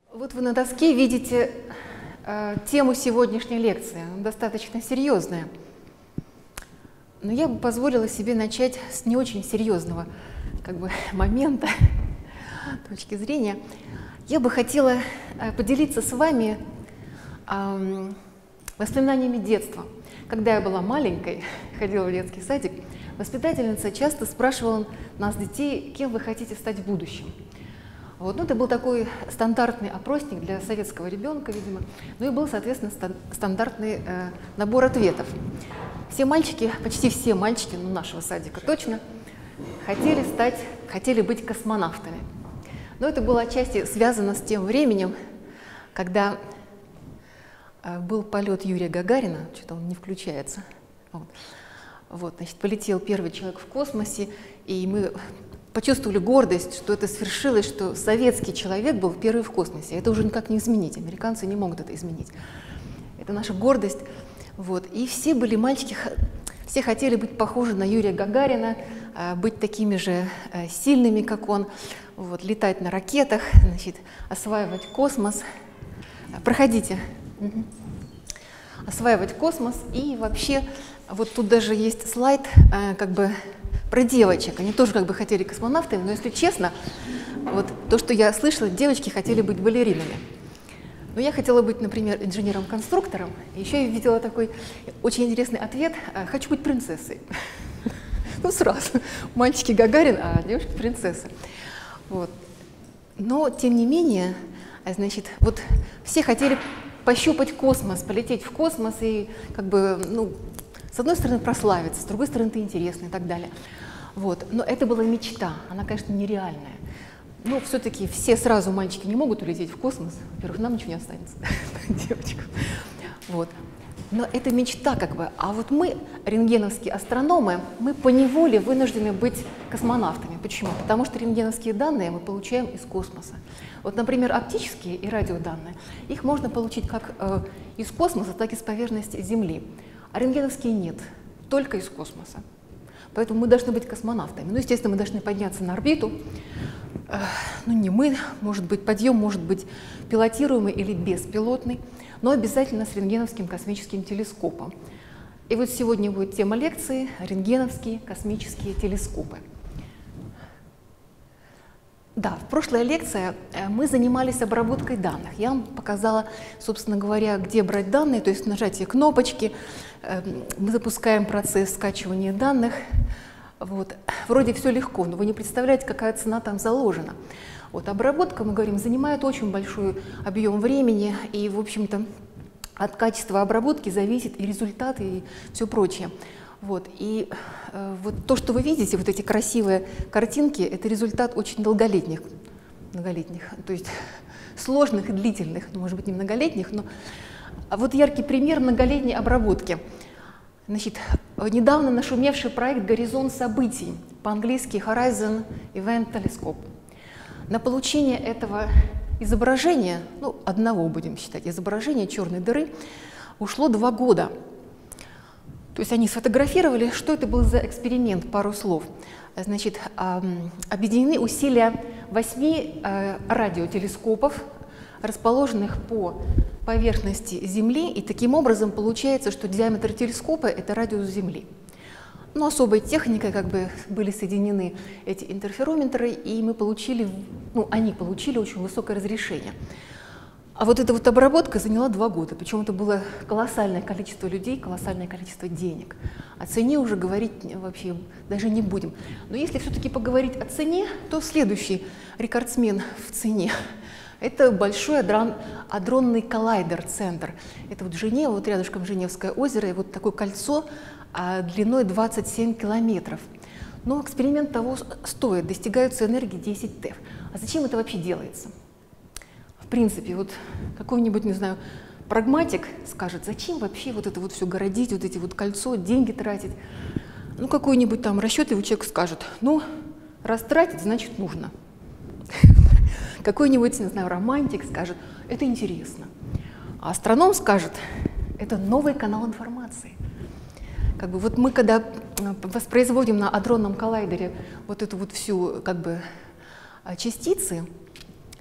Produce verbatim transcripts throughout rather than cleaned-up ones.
Вот вы на доске видите э, тему сегодняшней лекции, она достаточно серьезная. Но я бы позволила себе начать с не очень серьезного как бы, момента, точки зрения. Я бы хотела э, поделиться с вами э, воспоминаниями детства. Когда я была маленькой, ходила в детский садик, воспитательница часто спрашивала нас, детей, кем вы хотите стать в будущем. Вот, ну, это был такой стандартный опросник для советского ребенка, видимо. Ну и был, соответственно, стан стандартный э, набор ответов. Все мальчики, почти все мальчики, ну, нашего садика точно, хотели стать, хотели быть космонавтами. Но это было отчасти связано с тем временем, когда э, был полет Юрия Гагарина, что-то он не включается. Вот. Вот, значит, полетел первый человек в космосе, и мы почувствовали гордость, что это свершилось, что советский человек был первый в космосе. Это уже никак не изменить, американцы не могут это изменить. Это наша гордость. Вот. И все были мальчики, все хотели быть похожи на Юрия Гагарина, быть такими же сильными, как он, вот, летать на ракетах, значит, осваивать космос. Проходите. Угу. Осваивать космос. И вообще, вот тут даже есть слайд, как бы, про девочек. Они тоже как бы хотели космонавтами, но если честно, вот то, что я слышала, девочки хотели быть балеринами. Но я хотела быть, например, инженером-конструктором. Еще я видела такой очень интересный ответ: хочу быть принцессой. Ну сразу, мальчики Гагарин, а девушки принцессы. Вот. Но тем не менее, значит, вот все хотели пощупать космос, полететь в космос и как бы, ну, с одной стороны прославиться, с другой стороны ты интересный и так далее. Вот. Но это была мечта, она, конечно, нереальная. Но все-таки все сразу мальчики не могут улететь в космос. Во-первых, нам ничего не останется, девочкам. Вот. Но это мечта как бы. А вот мы, рентгеновские астрономы, мы поневоле вынуждены быть космонавтами. Почему? Потому что рентгеновские данные мы получаем из космоса. Вот, например, оптические и радиоданные, их можно получить как э, из космоса, так и с поверхности Земли. А рентгеновские нет, только из космоса. Поэтому мы должны быть космонавтами. Ну, естественно, мы должны подняться на орбиту. Ну, не мы, может быть, подъем может быть пилотируемый или беспилотный, но обязательно с рентгеновским космическим телескопом. И вот сегодня будет тема лекции «Рентгеновские космические телескопы». Да, в прошлой лекции мы занимались обработкой данных. Я вам показала, собственно говоря, где брать данные, то есть нажатие кнопочки. Мы запускаем процесс скачивания данных. Вот. Вроде все легко, но вы не представляете, какая цена там заложена. Вот. Обработка, мы говорим, занимает очень большой объем времени, и, в общем-то, от качества обработки зависит и результат, и все прочее. Вот. И э, вот то, что вы видите, вот эти красивые картинки, это результат очень долголетних, многолетних, то есть сложных и длительных, ну, может быть, не многолетних, но а вот яркий пример многолетней обработки. Значит, недавно нашумевший проект «Горизонт событий», по-английски Horizon Event Telescope. На получение этого изображения, ну, одного будем считать, изображения черной дыры, ушло два года. То есть они сфотографировали, что это был за эксперимент, пару слов. Значит, объединены усилия восьми радиотелескопов, расположенных по поверхности Земли, и таким образом получается, что диаметр телескопа – это радиус Земли. Но особой техникой как бы были соединены эти интерферометры, и мы получили, ну, они получили очень высокое разрешение. А вот эта вот обработка заняла два года, причем это было колоссальное количество людей, колоссальное количество денег. О цене уже говорить вообще даже не будем. Но если все-таки поговорить о цене, то следующий рекордсмен в цене – это большой адрон, адронный коллайдер-центр. Это вот Женева, вот рядышком Женевское озеро, и вот такое кольцо а, длиной двадцать семь километров. Но эксперимент того стоит, достигаются энергии десять теф. А зачем это вообще делается? В принципе, вот какой-нибудь, не знаю, прагматик скажет, зачем вообще вот это вот все городить, вот эти вот кольцо, деньги тратить. Ну, какой-нибудь там расчетливый человек скажет, ну, раз тратить, значит, нужно. Какой-нибудь, не знаю, романтик скажет, это интересно. А астроном скажет, это новый канал информации. Как бы вот мы, когда воспроизводим на адронном коллайдере вот эту вот всю, как бы, частицы,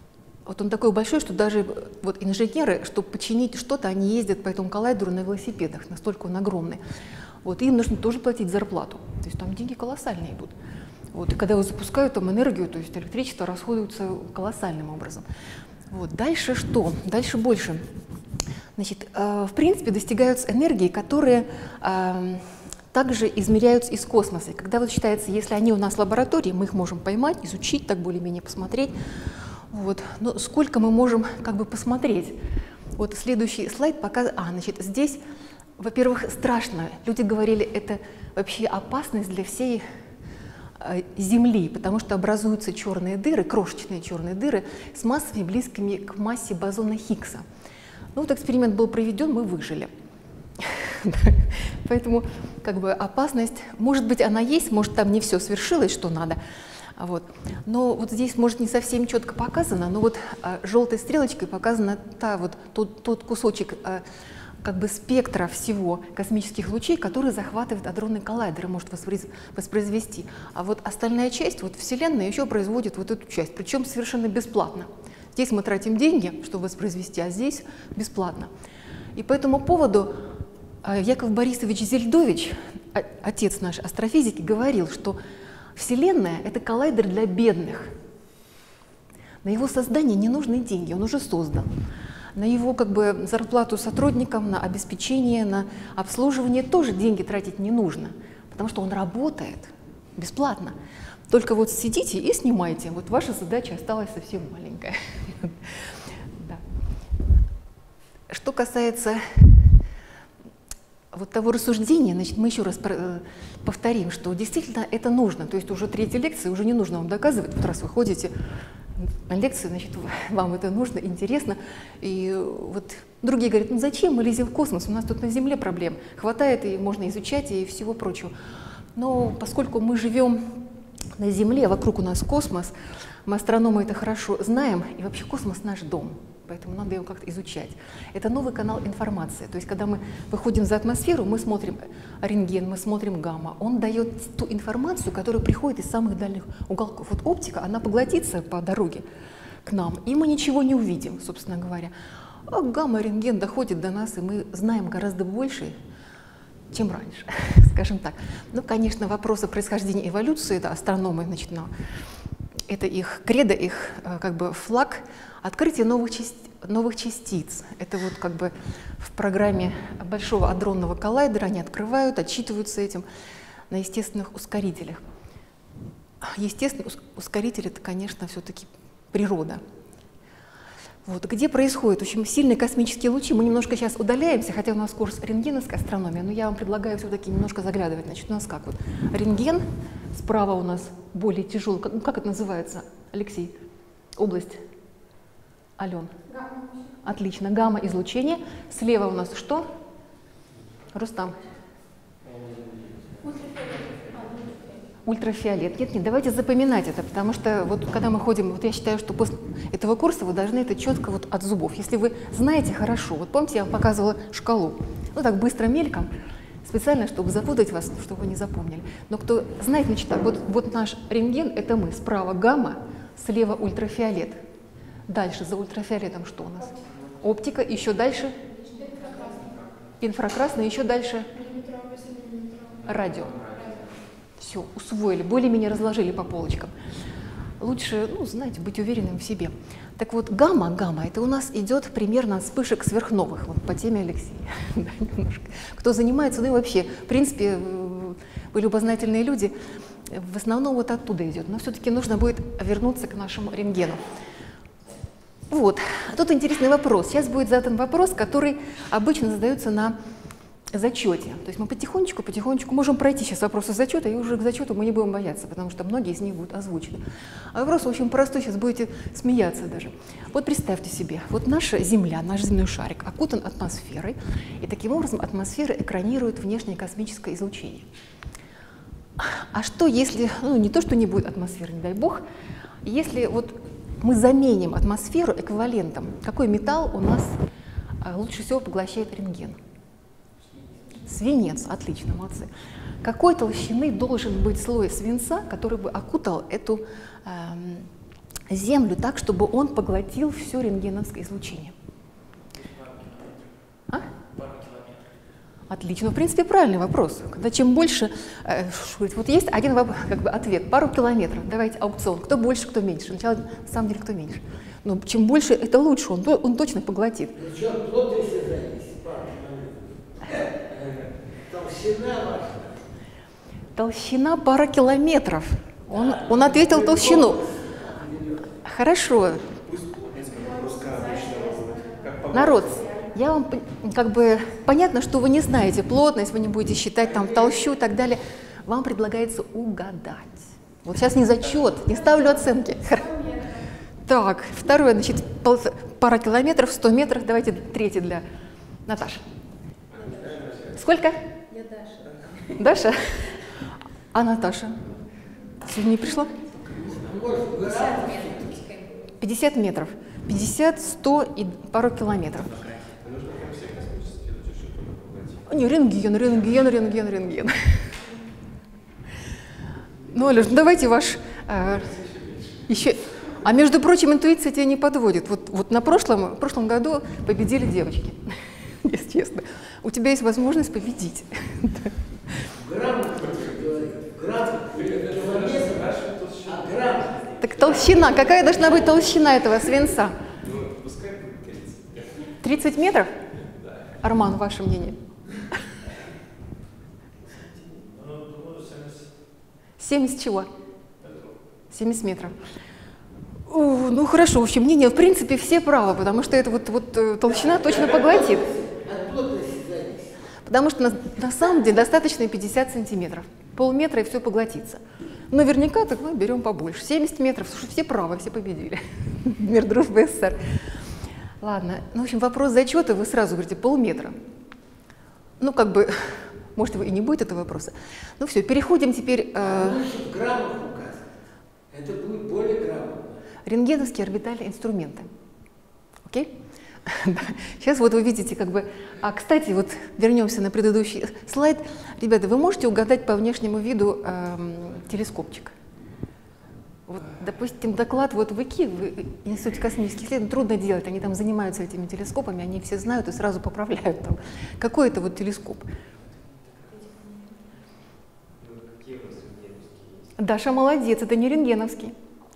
Вот он такой большой, что даже вот инженеры, чтобы починить что-то, они ездят по этому коллайдеру на велосипедах, настолько он огромный. Вот, и им нужно тоже платить зарплату. То есть там деньги колоссальные идут. Вот, и когда его запускают, там энергию, то есть электричество расходуется колоссальным образом. Вот, дальше что? Дальше больше. Значит, э, в принципе, достигаются энергии, которые э, также измеряются из космоса. Когда вот считается, если они у нас в лаборатории, мы их можем поймать, изучить, так более-менее посмотреть. Вот. Но сколько мы можем как бы посмотреть? Вот следующий слайд показывает. А, значит, здесь, во-первых, страшно. Люди говорили, это вообще опасность для всей э, Земли, потому что образуются черные дыры, крошечные черные дыры с массами, близкими к массе бозона Хиггса. Ну, вот эксперимент был проведен, мы выжили. Поэтому как бы опасность, может быть, она есть, может, там не все свершилось, что надо. Вот. Но вот здесь, может, не совсем четко показано, но вот а, желтой стрелочкой показана та, вот, тот, тот кусочек а, как бы спектра всего космических лучей, который захватывает адронный коллайдер и может воспроизвести. А вот остальная часть, вот Вселенная еще производит вот эту часть, причем совершенно бесплатно. Здесь мы тратим деньги, чтобы воспроизвести, а здесь бесплатно. И по этому поводу Яков Борисович Зельдович, отец наш астрофизики, говорил, что Вселенная — это коллайдер для бедных. На его создание не нужны деньги, он уже создан. На его как бы зарплату сотрудникам, на обеспечение, на обслуживание тоже деньги тратить не нужно, потому что он работает бесплатно. Только вот сидите и снимайте, вот ваша задача осталась совсем маленькая. Что касается вот того рассуждения, значит, мы еще раз повторим, что действительно это нужно. То есть уже третья лекция, уже не нужно вам доказывать. Вот раз вы ходите на лекции, значит, вам это нужно, интересно. И вот другие говорят, ну зачем мы лезем в космос, у нас тут на Земле проблем хватает, и можно изучать, и всего прочего. Но поскольку мы живем на Земле, вокруг у нас космос, мы астрономы это хорошо знаем, и вообще космос наш дом. Поэтому надо его как-то изучать. Это новый канал информации. То есть, когда мы выходим за атмосферу, мы смотрим рентген, мы смотрим гамма. Он дает ту информацию, которая приходит из самых дальних уголков. Вот оптика, она поглотится по дороге к нам, и мы ничего не увидим, собственно говоря. А гамма, рентген доходит до нас, и мы знаем гораздо больше, чем раньше, скажем так. Ну, конечно, вопросы происхождения эволюции, это астрономы, значит, на... это их кредо, их как бы флаг. Открытие новых, части, новых частиц. Это вот как бы в программе Большого адронного коллайдера они открывают, отчитываются этим на естественных ускорителях. Естественный ускоритель — это, конечно, все-таки природа. Вот. Где происходят очень сильные космические лучи, мы немножко сейчас удаляемся, хотя у нас курс рентгеновской астрономии, но я вам предлагаю все-таки немножко заглядывать. Значит, у нас как вот рентген, справа у нас более тяжелый, как, ну, как это называется, Алексей? Область? Ален? Гамма. Отлично, гамма-излучение. Слева у нас что? Рустам? Ультрафиолет. Нет, нет, давайте запоминать это, потому что вот когда мы ходим, вот я считаю, что после этого курса вы должны это четко вот от зубов. Если вы знаете хорошо, вот помните, я вам показывала шкалу, ну так быстро мельком, специально, чтобы запутать вас, чтобы вы не запомнили. Но кто знает, значит, так, вот, вот наш рентген — это мы, справа гамма, слева ультрафиолет. Дальше за ультрафиолетом что у нас? Оптика, еще дальше? Инфракрасный, еще дальше? Радио. Все, усвоили, более-менее разложили по полочкам. Лучше, ну, знаете, быть уверенным в себе. Так вот, гамма, гамма, это у нас идет примерно от вспышек сверхновых, вот по теме Алексея. Да, немножко. Кто занимается, ну и вообще, в принципе, вы любознательные люди, в основном вот оттуда идет. Но все-таки нужно будет вернуться к нашему рентгену. Вот, тут интересный вопрос. Сейчас будет задан вопрос, который обычно задается на зачете. То есть мы потихонечку, потихонечку можем пройти сейчас вопросы зачета, и уже к зачету мы не будем бояться, потому что многие из них будут озвучены. А вопрос очень простой, сейчас будете смеяться даже. Вот представьте себе, вот наша Земля, наш земной шарик окутан атмосферой, и таким образом атмосфера экранирует внешнее космическое излучение. А что если, ну не то, что не будет атмосферы, не дай бог, если вот мы заменим атмосферу эквивалентом, какой металл у нас лучше всего поглощает рентген? Свинец, отлично, молодцы. Какой толщины должен быть слой свинца, который бы окутал эту э, Землю так, чтобы он поглотил все рентгеновское излучение? А? Отлично. В принципе, правильный вопрос. Когда чем больше, э, вот есть один как бы, ответ, пару километров. Давайте аукцион. Кто больше, кто меньше. Сначала, на самом деле, кто меньше. Но чем больше, это лучше, он, он точно поглотит. Причем плотность зависит, пару километров. Толщина ваша. Толщина пара километров. Он, он ответил толщину. Хорошо. Народ, я вам как бы понятно, что вы не знаете плотность, вы не будете считать там толщу и так далее. Вам предлагается угадать. Вот сейчас не зачет, не ставлю оценки. Так, второе, значит, пол, пара километров, сто метров. Давайте третий для Наташи. Сколько? Я Даша. Даша? А Наташа? Сегодня не пришла? пятьдесят метров. пятьдесят, сто и пару километров. Не, рентген, рентген, рентген, рентген. Ну, Алеш, давайте ваш э, еще... А между прочим, интуиция тебя не подводит. Вот, вот на прошлом, в прошлом году победили девочки, если честно. У тебя есть возможность победить. Так толщина, какая должна быть толщина этого свинца? тридцать метров? Арман, ваше мнение? семьдесят чего? семьдесят метров. О, ну хорошо, в общем, мнение, в принципе, все правы, потому что эта вот, вот толщина точно поглотит. Потому что на, на самом деле достаточно пятьдесят сантиметров. Полметра и все поглотится. Наверняка так мы берем побольше. семьдесят метров, слушай, все правы, все победили. Мир, дружба, СССР. Ладно, ну, в общем, вопрос зачета, вы сразу говорите полметра. Ну, как бы, может, и не будет этого вопроса. Ну все, переходим теперь... Э... в граммах указано. Это будет более грамотно. Рентгеновские орбитальные инструменты. Окей? Сейчас вот вы видите, как бы... А, кстати, вот вернемся на предыдущий слайд. Ребята, вы можете угадать по внешнему виду эм, телескопчик? Вот, допустим, доклад вот в ИКИ, в Институте космических исследований, трудно делать. Они там занимаются этими телескопами, они все знают и сразу поправляют. Там. Какой это вот телескоп? Даша молодец, это не рентгеновский.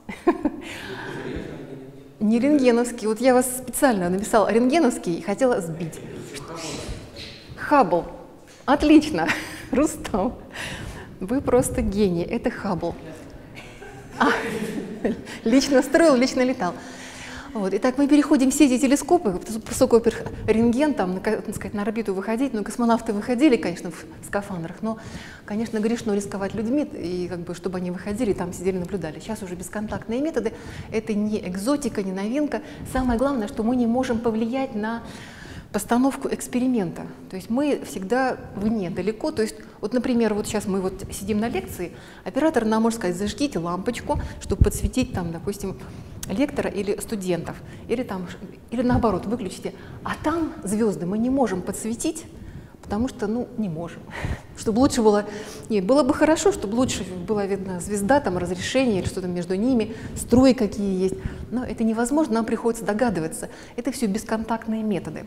Не рентгеновский. Вот я вас специально написала рентгеновский и хотела сбить. Хаббл. Отлично. Рустам. Вы просто гений. Это Хаббл. А, лично строил, лично летал. Вот. Итак, мы переходим все эти телескопы, поскольку рентген, там, так сказать, на орбиту выходить, но космонавты выходили, конечно, в скафандрах, но, конечно, грешно рисковать людьми, и как бы, чтобы они выходили, там сидели, наблюдали. Сейчас уже бесконтактные методы, это не экзотика, не новинка. Самое главное, что мы не можем повлиять на постановку эксперимента. То есть мы всегда вне, далеко. То есть, вот, например, вот сейчас мы вот сидим на лекции, оператор нам может сказать, зажгите лампочку, чтобы подсветить там, допустим, лектора или студентов, или, там, или наоборот, выключите. А там звезды мы не можем подсветить, потому что, ну, не можем. Чтобы лучше было, нет, было бы хорошо, чтобы лучше была видна звезда, там, разрешение или что-то между ними, струи какие есть. Но это невозможно, нам приходится догадываться. Это все бесконтактные методы.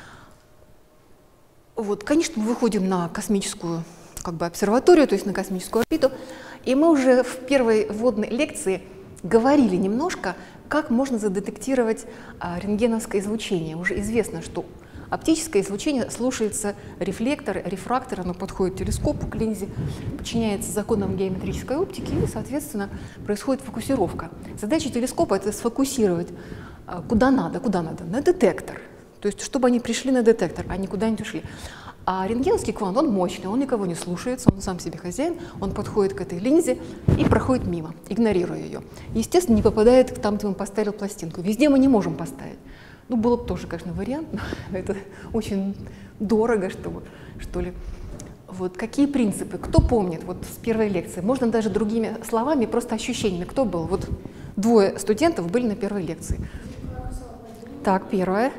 Вот, конечно, мы выходим на космическую как бы, обсерваторию, то есть на космическую орбиту, и мы уже в первой вводной лекции говорили немножко, как можно задетектировать а, рентгеновское излучение. Уже известно, что оптическое излучение слушается рефлектора, рефрактора, оно подходит к телескопу, к линзе, подчиняется законам геометрической оптики, и, соответственно, происходит фокусировка. Задача телескопа — это сфокусировать а, куда надо, куда надо, на детектор. То есть, чтобы они пришли на детектор, а не куда-нибудь ушли. А рентгеновский квант, он мощный, он никого не слушается, он сам себе хозяин, он подходит к этой линзе и проходит мимо, игнорируя ее. Естественно, не попадает там, где он поставил пластинку. Везде мы не можем поставить. Ну, было бы тоже, конечно, вариант, но это очень дорого, чтобы, что ли. Вот, какие принципы? Кто помнит вот с первой лекции? Можно даже другими словами, просто ощущениями. Кто был? Вот двое студентов были на первой лекции. Так, первое.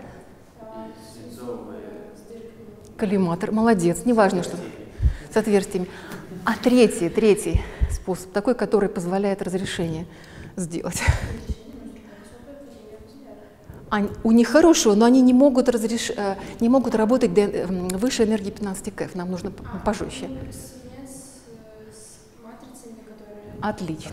Коллиматор, молодец, неважно, что с отверстиями. А третий, третий способ, такой, который позволяет разрешение сделать. Они, у них хорошего, но они не могут, разреш... не могут работать до, выше энергии пятнадцать кэф. Нам нужно а, пожестче. Связь с матрицами, которые... Отлично.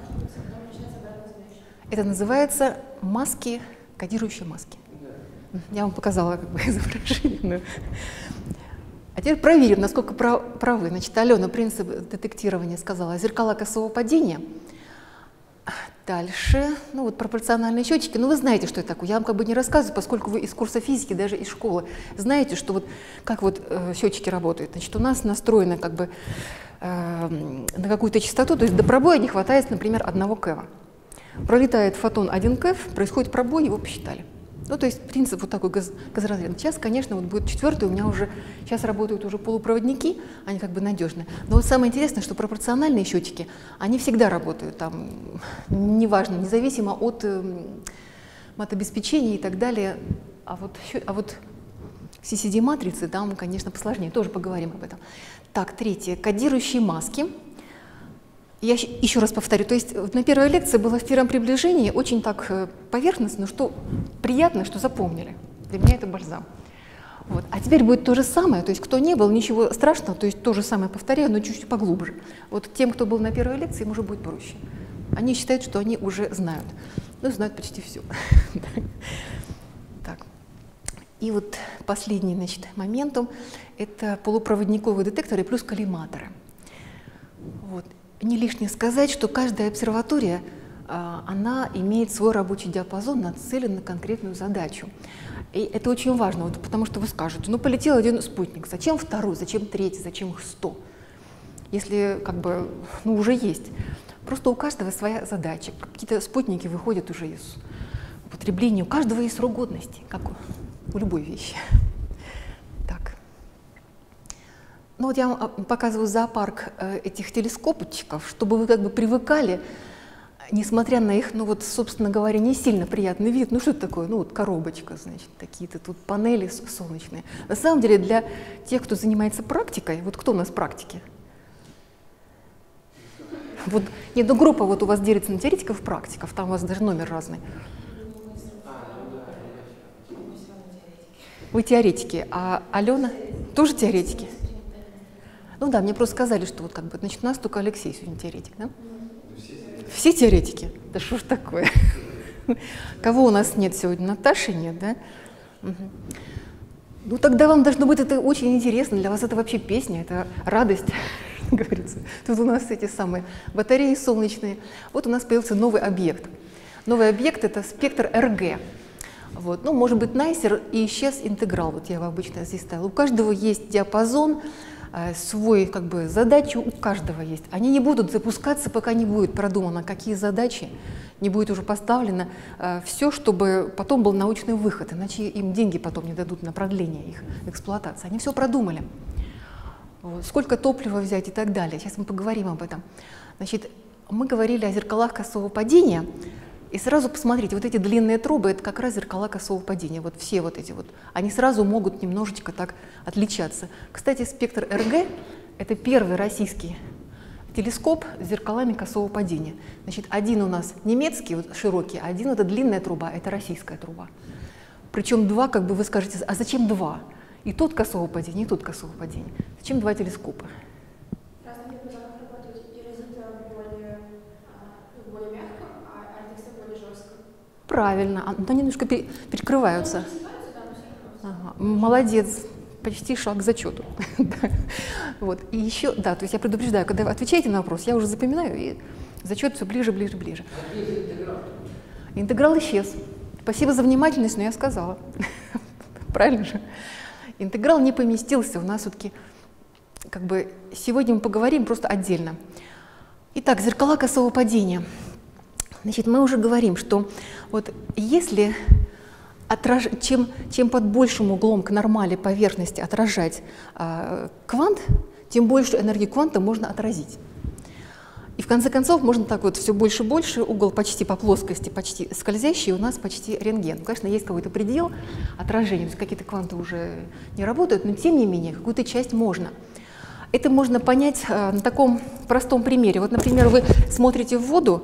Это называется маски, кодирующие маски. Я вам показала как бы изображение. А теперь проверим, насколько правы. Значит, Алена принцип детектирования сказала. Зеркала косого падения. Дальше, ну вот пропорциональные счетчики. Ну вы знаете, что это такое. Я вам как бы не рассказываю, поскольку вы из курса физики, даже из школы, знаете, что вот как вот э, счетчики работают. Значит, у нас настроено как бы э, на какую-то частоту, то есть до пробоя не хватает, например, одного кэва. Пролетает фотон один кэв, происходит пробой, его посчитали. Ну, то есть принцип вот такой газ, газоразряд. Сейчас, конечно, вот будет четвертый, у меня уже, сейчас работают уже полупроводники, они как бы надежные. Но вот самое интересное, что пропорциональные счетчики, они всегда работают, там, неважно, независимо от э, матобеспечения и так далее. А вот, а вот си си ди-матрицы, там, конечно, посложнее, тоже поговорим об этом. Так, третье, кодирующие маски. Я еще раз повторю, то есть на первой лекции было в первом приближении очень так поверхностно, что приятно, что запомнили. Для меня это бальзам. Вот. А теперь будет то же самое, то есть кто не был, ничего страшного, то есть то же самое повторяю, но чуть-чуть поглубже. Вот тем, кто был на первой лекции, им уже будет проще. Они считают, что они уже знают. Ну, знают почти все. Так. И вот последний, значит, моментум – это полупроводниковые детекторы плюс коллиматоры. Вот. Не лишнее сказать, что каждая обсерватория, она имеет свой рабочий диапазон, нацелен на конкретную задачу. И это очень важно, вот, потому что вы скажете, ну полетел один спутник, зачем второй, зачем третий, зачем их сто? Если как бы, ну уже есть. Просто у каждого своя задача. Какие-то спутники выходят уже из употребления, у каждого есть срок годности, как у любой вещи. Так. Ну вот я вам показываю зоопарк этих телескопчиков, чтобы вы как бы привыкали, несмотря на их, ну вот, собственно говоря, не сильно приятный вид. Ну что это такое? Ну вот коробочка, значит, такие-то тут панели солнечные. На самом деле для тех, кто занимается практикой, вот кто у нас практики? Вот, нет, ну группа вот у вас делится на теоретиков и практиков, там у вас даже номер разный. Вы теоретики, а Алена тоже теоретики? Ну да, мне просто сказали, что вот как бы, значит, у нас только Алексей сегодня теоретик, да? Все теоретики? Да что ж такое? Кого у нас нет сегодня? Наташи нет, да? Угу. Ну тогда вам должно быть это очень интересно, для вас это вообще песня, это радость, говорится. Тут у нас эти самые батареи солнечные. Вот у нас появился новый объект. Новый объект — это спектр эр гэ. Вот. Ну, может быть, Найсер, и исчез интеграл, вот я его обычно здесь ставила. У каждого есть диапазон, свой, как бы, задачи у каждого есть. Они не будут запускаться, пока не будет продумано, какие задачи, не будет уже поставлено э, все, чтобы потом был научный выход, иначе им деньги потом не дадут на продление их эксплуатации. Они все продумали. Вот. Сколько топлива взять и так далее. Сейчас мы поговорим об этом. Значит, мы говорили о зеркалах косого падения. И сразу посмотрите, вот эти длинные трубы — это как раз зеркала косого падения. Вот все вот эти вот, они сразу могут немножечко так отличаться. Кстати, спектр эр гэ — это первый российский телескоп с зеркалами косого падения. Значит, один у нас немецкий, вот, широкий, а один — это длинная труба, это российская труба. Причем два, как бы вы скажете, а зачем два? И тот косого падения, и тот косого падения. Зачем два телескопа? Правильно, но они немножко перекрываются. Ага, молодец, почти шаг к зачету. Вот. И еще, да, то есть я предупреждаю, когда вы отвечаете на вопрос, я уже запоминаю, и зачет все ближе, ближе, ближе. Интеграл исчез. Спасибо за внимательность, но я сказала. Правильно же? Интеграл не поместился, у нас все-таки, как бы, сегодня мы поговорим просто отдельно. Итак, зеркала косого падения. Значит, мы уже говорим, что вот если отраж... чем, чем под большим углом к нормали поверхности отражать э, квант, тем больше энергии кванта можно отразить. И в конце концов можно так вот все больше и больше, угол почти по плоскости, почти скользящий, у нас почти рентген. Конечно, есть какой-то предел отражения, то есть какие-то кванты уже не работают, но тем не менее какую-то часть можно. Это можно понять э, на таком простом примере. Вот, например, вы смотрите в воду,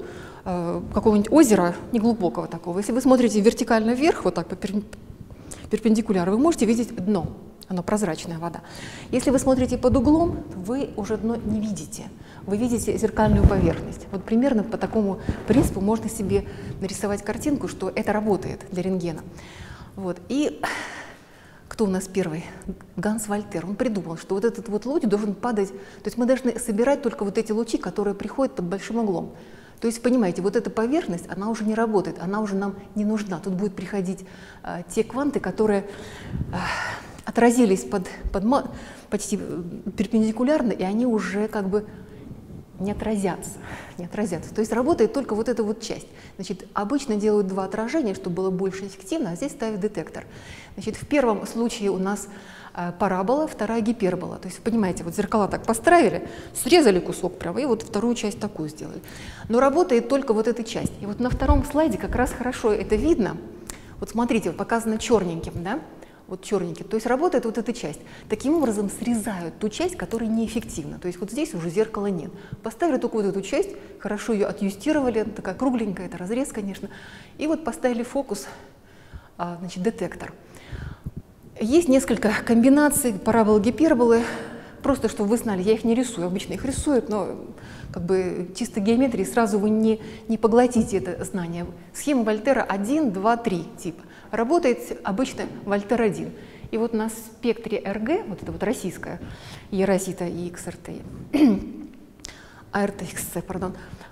э, какого-нибудь озера, неглубокого такого, если вы смотрите вертикально вверх, вот так по перпендикуляру, вы можете видеть дно, оно прозрачная вода. Если вы смотрите под углом, вы уже дно не видите, вы видите зеркальную поверхность. Вот примерно по такому принципу можно себе нарисовать картинку, что это работает для рентгена. Вот. И кто у нас первый? Ганс Вольтер. Он придумал, что вот этот вот луч должен падать, то есть мы должны собирать только вот эти лучи, которые приходят под большим углом. То есть, понимаете, вот эта поверхность, она уже не работает, она уже нам не нужна. Тут будут приходить а, те кванты, которые а, отразились под, под, почти перпендикулярно, и они уже как бы не отразятся, не отразятся. То есть работает только вот эта вот часть. Значит, обычно делают два отражения, чтобы было больше эффективно, а здесь ставят детектор. Значит, в первом случае у нас э, парабола, вторая гипербола. То есть, понимаете, вот зеркала так построили, срезали кусок прямо, и вот вторую часть такую сделали. Но работает только вот эта часть. И вот на втором слайде как раз хорошо это видно. Вот смотрите, вот показано черненьким, да? Вот черненьким. То есть работает вот эта часть. Таким образом срезают ту часть, которая неэффективна. То есть вот здесь уже зеркала нет. Поставили только вот эту часть, хорошо ее отъюстировали, такая кругленькая, это разрез, конечно. И вот поставили фокус, а, значит, детектор. Есть несколько комбинаций параболы, гиперболы. Просто, чтобы вы знали, я их не рисую, обычно их рисуют, но как бы чисто геометрии сразу вы не, не поглотите это знание. Схема Вольтера один, два, три типа. Работает обычно Вольтер один. И вот на спектре эр гэ, вот это вот российская, Ерозита и икс эр тэ, эй эр тэ икс си, пардон,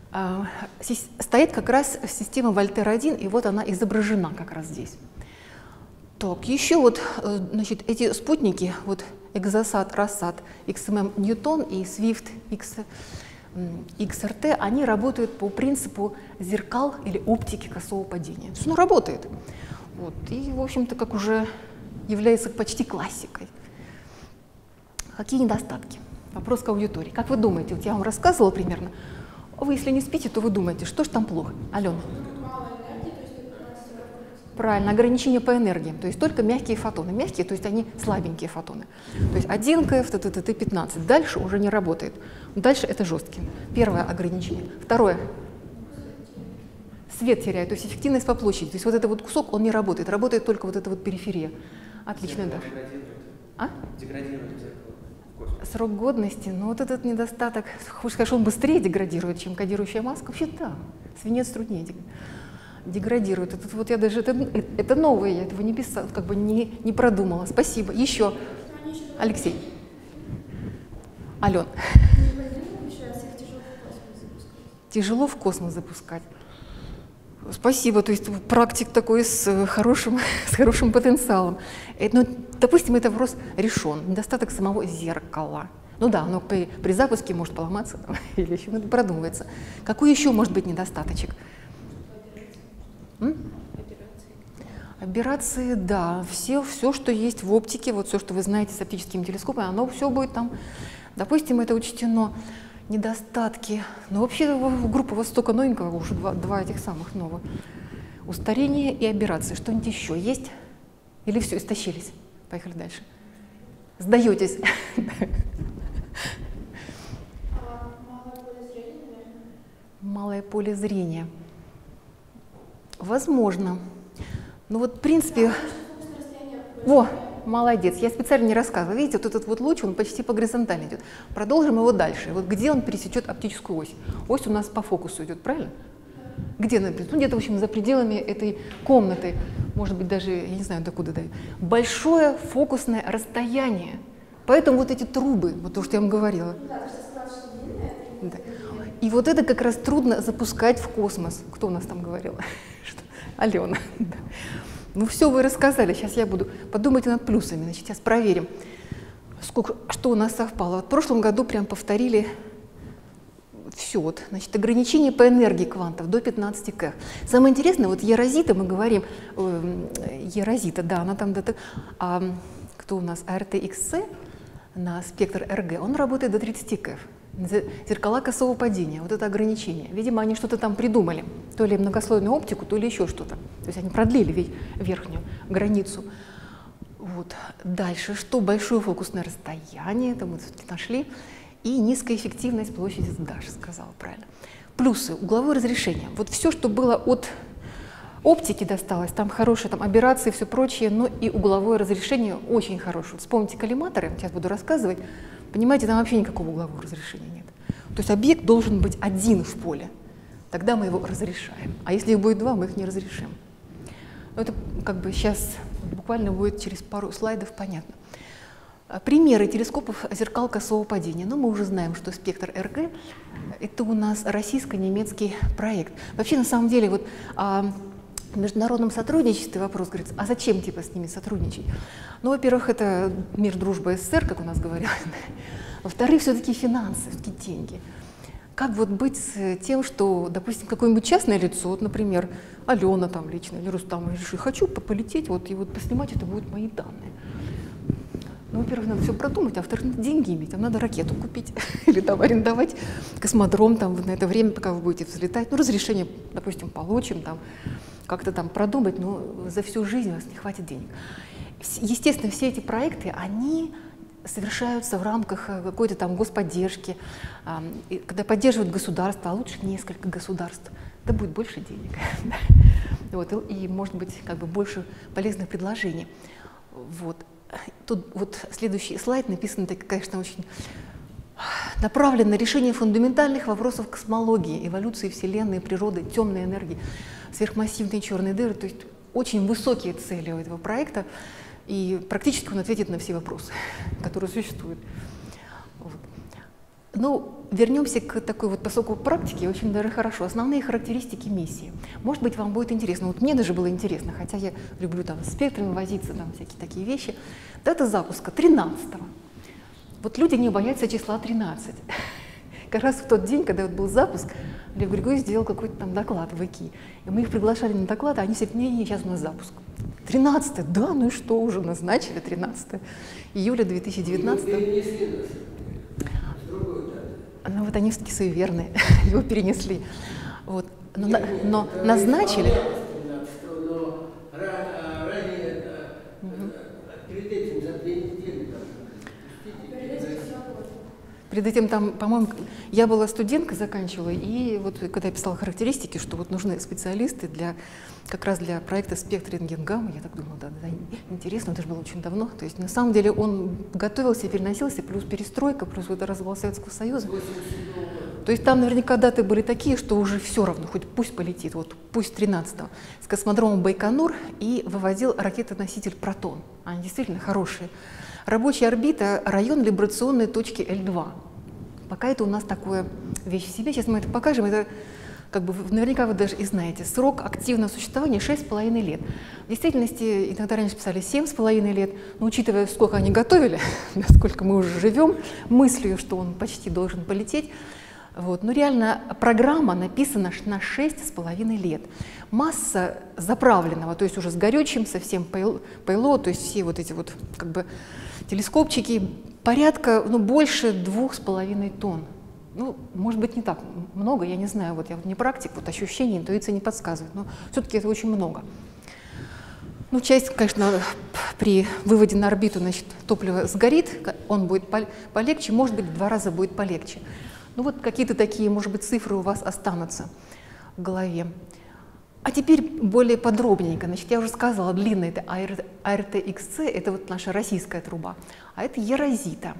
стоит как раз система Вольтер один, и вот она изображена как раз здесь. Так, еще вот, значит, эти спутники, вот Экзосат, Россат, икс эм эм Ньютон и Свифт икс эр тэ, они работают по принципу зеркал или оптики косого падения. То есть, ну, работает. Вот, и, в общем-то, как уже является почти классикой. Какие недостатки? Вопрос к аудитории. Как вы думаете, вот я вам рассказывала примерно, вы, если не спите, то вы думаете, что же там плохо? Алена? Правильно, ограничение по энергии, то есть только мягкие фотоны. Мягкие, то есть они слабенькие фотоны. То есть один ка эф, тэ тэ тэ пятнадцать, дальше уже не работает. Дальше это жесткие. Первое ограничение. Второе. Свет теряет, то есть эффективность по площади. То есть вот этот вот кусок, он не работает, работает только вот эта вот периферия. Отлично, да. А? Деградирует зеркало. Срок годности, ну вот этот недостаток, хочешь сказать, что он быстрее деградирует, чем кодирующая маска? Вообще да, свинец труднее деградирует. Это, вот я даже, это, это новое, я этого не писала, как бы не, не продумала. Спасибо. Еще. Алексей. Ален. Тяжело в космос запускать. Спасибо, то есть практик такой с хорошим, с хорошим потенциалом. Но, допустим, это вопрос решен, недостаток самого зеркала. Ну да, оно при, при запуске может поломаться там, или еще продумывается. Какой еще может быть недостаточек? М? Операции, да, все, все, что есть в оптике, вот все, что вы знаете с оптическими телескопами, оно все будет там, допустим, это учтено. Недостатки. Но вообще группа вот столько новенького, уже два, два этих самых новых. Устарение и аберрации. Что-нибудь еще есть? Или все, истощились? Поехали дальше. Сдаетесь. Малое поле зрения. Возможно. Ну вот в принципе... Во! Молодец, я специально не рассказывала. Видите, вот этот вот луч, он почти по горизонтали идет. Продолжим его дальше. Вот где он пересечет оптическую ось? Ось у нас по фокусу идет, правильно? Где она? Ну, где-то, в общем, за пределами этой комнаты. Может быть, даже, я не знаю, докуда даю. Большое фокусное расстояние. Поэтому вот эти трубы, вот то, что я вам говорила. Да. И вот это как раз трудно запускать в космос. Кто у нас там говорил? Алена. Ну все, вы рассказали, сейчас я буду, подумайте над плюсами, значит, сейчас проверим, сколько, что у нас совпало. Вот в прошлом году прям повторили все, вот, значит, ограничение по энергии квантов до пятнадцати ка эф. Самое интересное, вот Ерозита, мы говорим, э, Ерозита, да, она там, до, а кто у нас, эй эр тэ икс си на спектр эр гэ, он работает до тридцати ка эф. Зеркала косого падения, вот это ограничение. Видимо, они что-то там придумали, то ли многослойную оптику, то ли еще что-то. То есть они продлили верхнюю границу. Вот. Дальше, что большое фокусное расстояние, это мы нашли, и низкая эффективность площади, Даша сказала правильно. Плюсы, угловое разрешение. Вот все, что было от оптики досталось, там хорошие там, аберрации и все прочее, но и угловое разрешение очень хорошее. Вспомните коллиматоры, сейчас буду рассказывать, понимаете, там вообще никакого углового разрешения нет. То есть объект должен быть один в поле, тогда мы его разрешаем. А если их будет два, мы их не разрешим. Но это как бы сейчас буквально будет через пару слайдов понятно. Примеры телескопов зеркал косого падения. Ну, мы уже знаем, что спектр эр гэ – это у нас российско-немецкий проект. Вообще, на самом деле, вот о международном сотрудничестве вопрос говорится, а зачем типа с ними сотрудничать? Ну, во-первых, это мир, дружба, эс эс эс эр, как у нас говорят. Во-вторых, все-таки финансы, все-таки деньги. Как вот быть с тем, что, допустим, какое-нибудь частное лицо, вот, например, Алена там лично, или Рустам, решит, хочу полететь, вот, и вот поснимать это будут мои данные. Ну, во-первых, надо все продумать, а во-вторых, надо деньги иметь, там надо ракету купить или там арендовать космодром там, на это время, пока вы будете взлетать. Ну, разрешение, допустим, получим, там, как-то там продумать, но за всю жизнь у вас не хватит денег. Естественно, все эти проекты, они совершаются в рамках какой-то там господдержки, когда поддерживают государство, а лучше несколько государств, да будет больше денег. Вот, и, может быть, как бы больше полезных предложений. Вот. Тут вот следующий слайд написан, так, конечно, очень направлен на решение фундаментальных вопросов космологии, эволюции Вселенной, природы, темной энергии, сверхмассивные черные дыры. То есть очень высокие цели у этого проекта, и практически он ответит на все вопросы, которые существуют. Вот. Ну, вернемся к такой вот поскольку практике, очень даже хорошо. Основные характеристики миссии. Может быть, вам будет интересно. Вот мне даже было интересно, хотя я люблю там с спектрами возиться, там всякие такие вещи. Дата запуска тринадцатого. Вот люди не боятся числа тринадцать. Как раз в тот день, когда вот был запуск, Лев Григорьевич сделал какой-то там доклад в ИКИ. И мы их приглашали на доклад, а они все говорят, не-не, сейчас у нас запуск. тринадцатое, да, ну и что, уже назначили тринадцатое июля две тысячи девятнадцатого. Ну вот они все-таки суеверные, его перенесли. Вот. Но, на, но назначили. Но ранее, перед этим, за две недели, Перед этим там, по-моему, я была студенткой, заканчивала, и вот когда я писала характеристики, что вот нужны специалисты для, как раз для проекта «Спектр рентген-гамма», я так думала, да, да, интересно, это же было очень давно. То есть на самом деле он готовился, переносился, плюс перестройка, плюс вот развал Советского Союза. То есть там наверняка даты были такие, что уже все равно, хоть пусть полетит, вот пусть тринадцатого, с космодрома Байконур и выводил ракетоноситель «Протон». Они действительно хорошие. Рабочая орбита – район либрационной точки Л два. Пока это у нас такое вещь в себе. Сейчас мы это покажем. Это как бы наверняка вы даже и знаете. Срок активного существования шесть с половиной лет. В действительности иногда раньше писали семь с половиной лет. Но учитывая, сколько они готовили, сколько мы уже живем, мыслью, что он почти должен полететь, вот. Но реально программа написана на шесть с половиной лет. Масса заправленного, то есть уже с горючим, совсем пейло, то есть все вот эти вот как бы телескопчики, порядка, ну, больше двух с половиной тонн. Ну, может быть, не так много, я не знаю, вот я вот не практик, вот ощущения, интуиция не подсказывает, но все-таки это очень много. Ну, часть, конечно, при выводе на орбиту, значит, топливо сгорит, он будет полегче, может быть, в два раза будет полегче. Ну вот какие-то такие, может быть, цифры у вас останутся в голове. А теперь более подробненько. Значит, я уже сказала, длинная это а эр тэ икс си, это вот наша российская труба, а это Ерозита.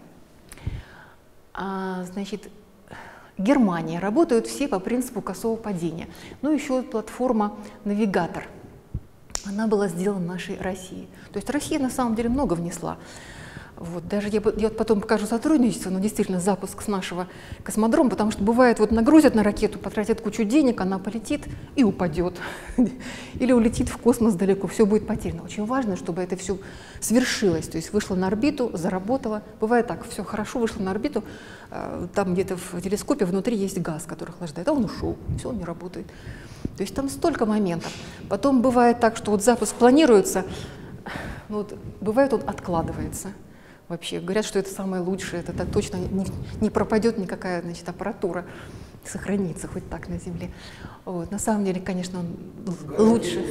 А, значит, Германия. Работают все по принципу косого падения. Ну, еще платформа «Навигатор». Она была сделана нашей Россией. То есть Россия на самом деле много внесла. Вот, даже я, я вот потом покажу сотрудничество, но действительно запуск с нашего космодрома, потому что бывает, вот нагрузят на ракету, потратят кучу денег, она полетит и упадет. Или улетит в космос далеко, все будет потеряно. Очень важно, чтобы это все свершилось, то есть вышла на орбиту, заработала. Бывает так, все хорошо, вышла на орбиту, там где-то в телескопе внутри есть газ, который охлаждает, а он ушел, все, он не работает. То есть там столько моментов. Потом бывает так, что вот запуск планируется, ну вот, бывает он откладывается. Вообще говорят, что это самое лучшее, это так точно не, не пропадет никакая, значит, аппаратура, сохранится хоть так на Земле. Вот. На самом деле, конечно, он лучше.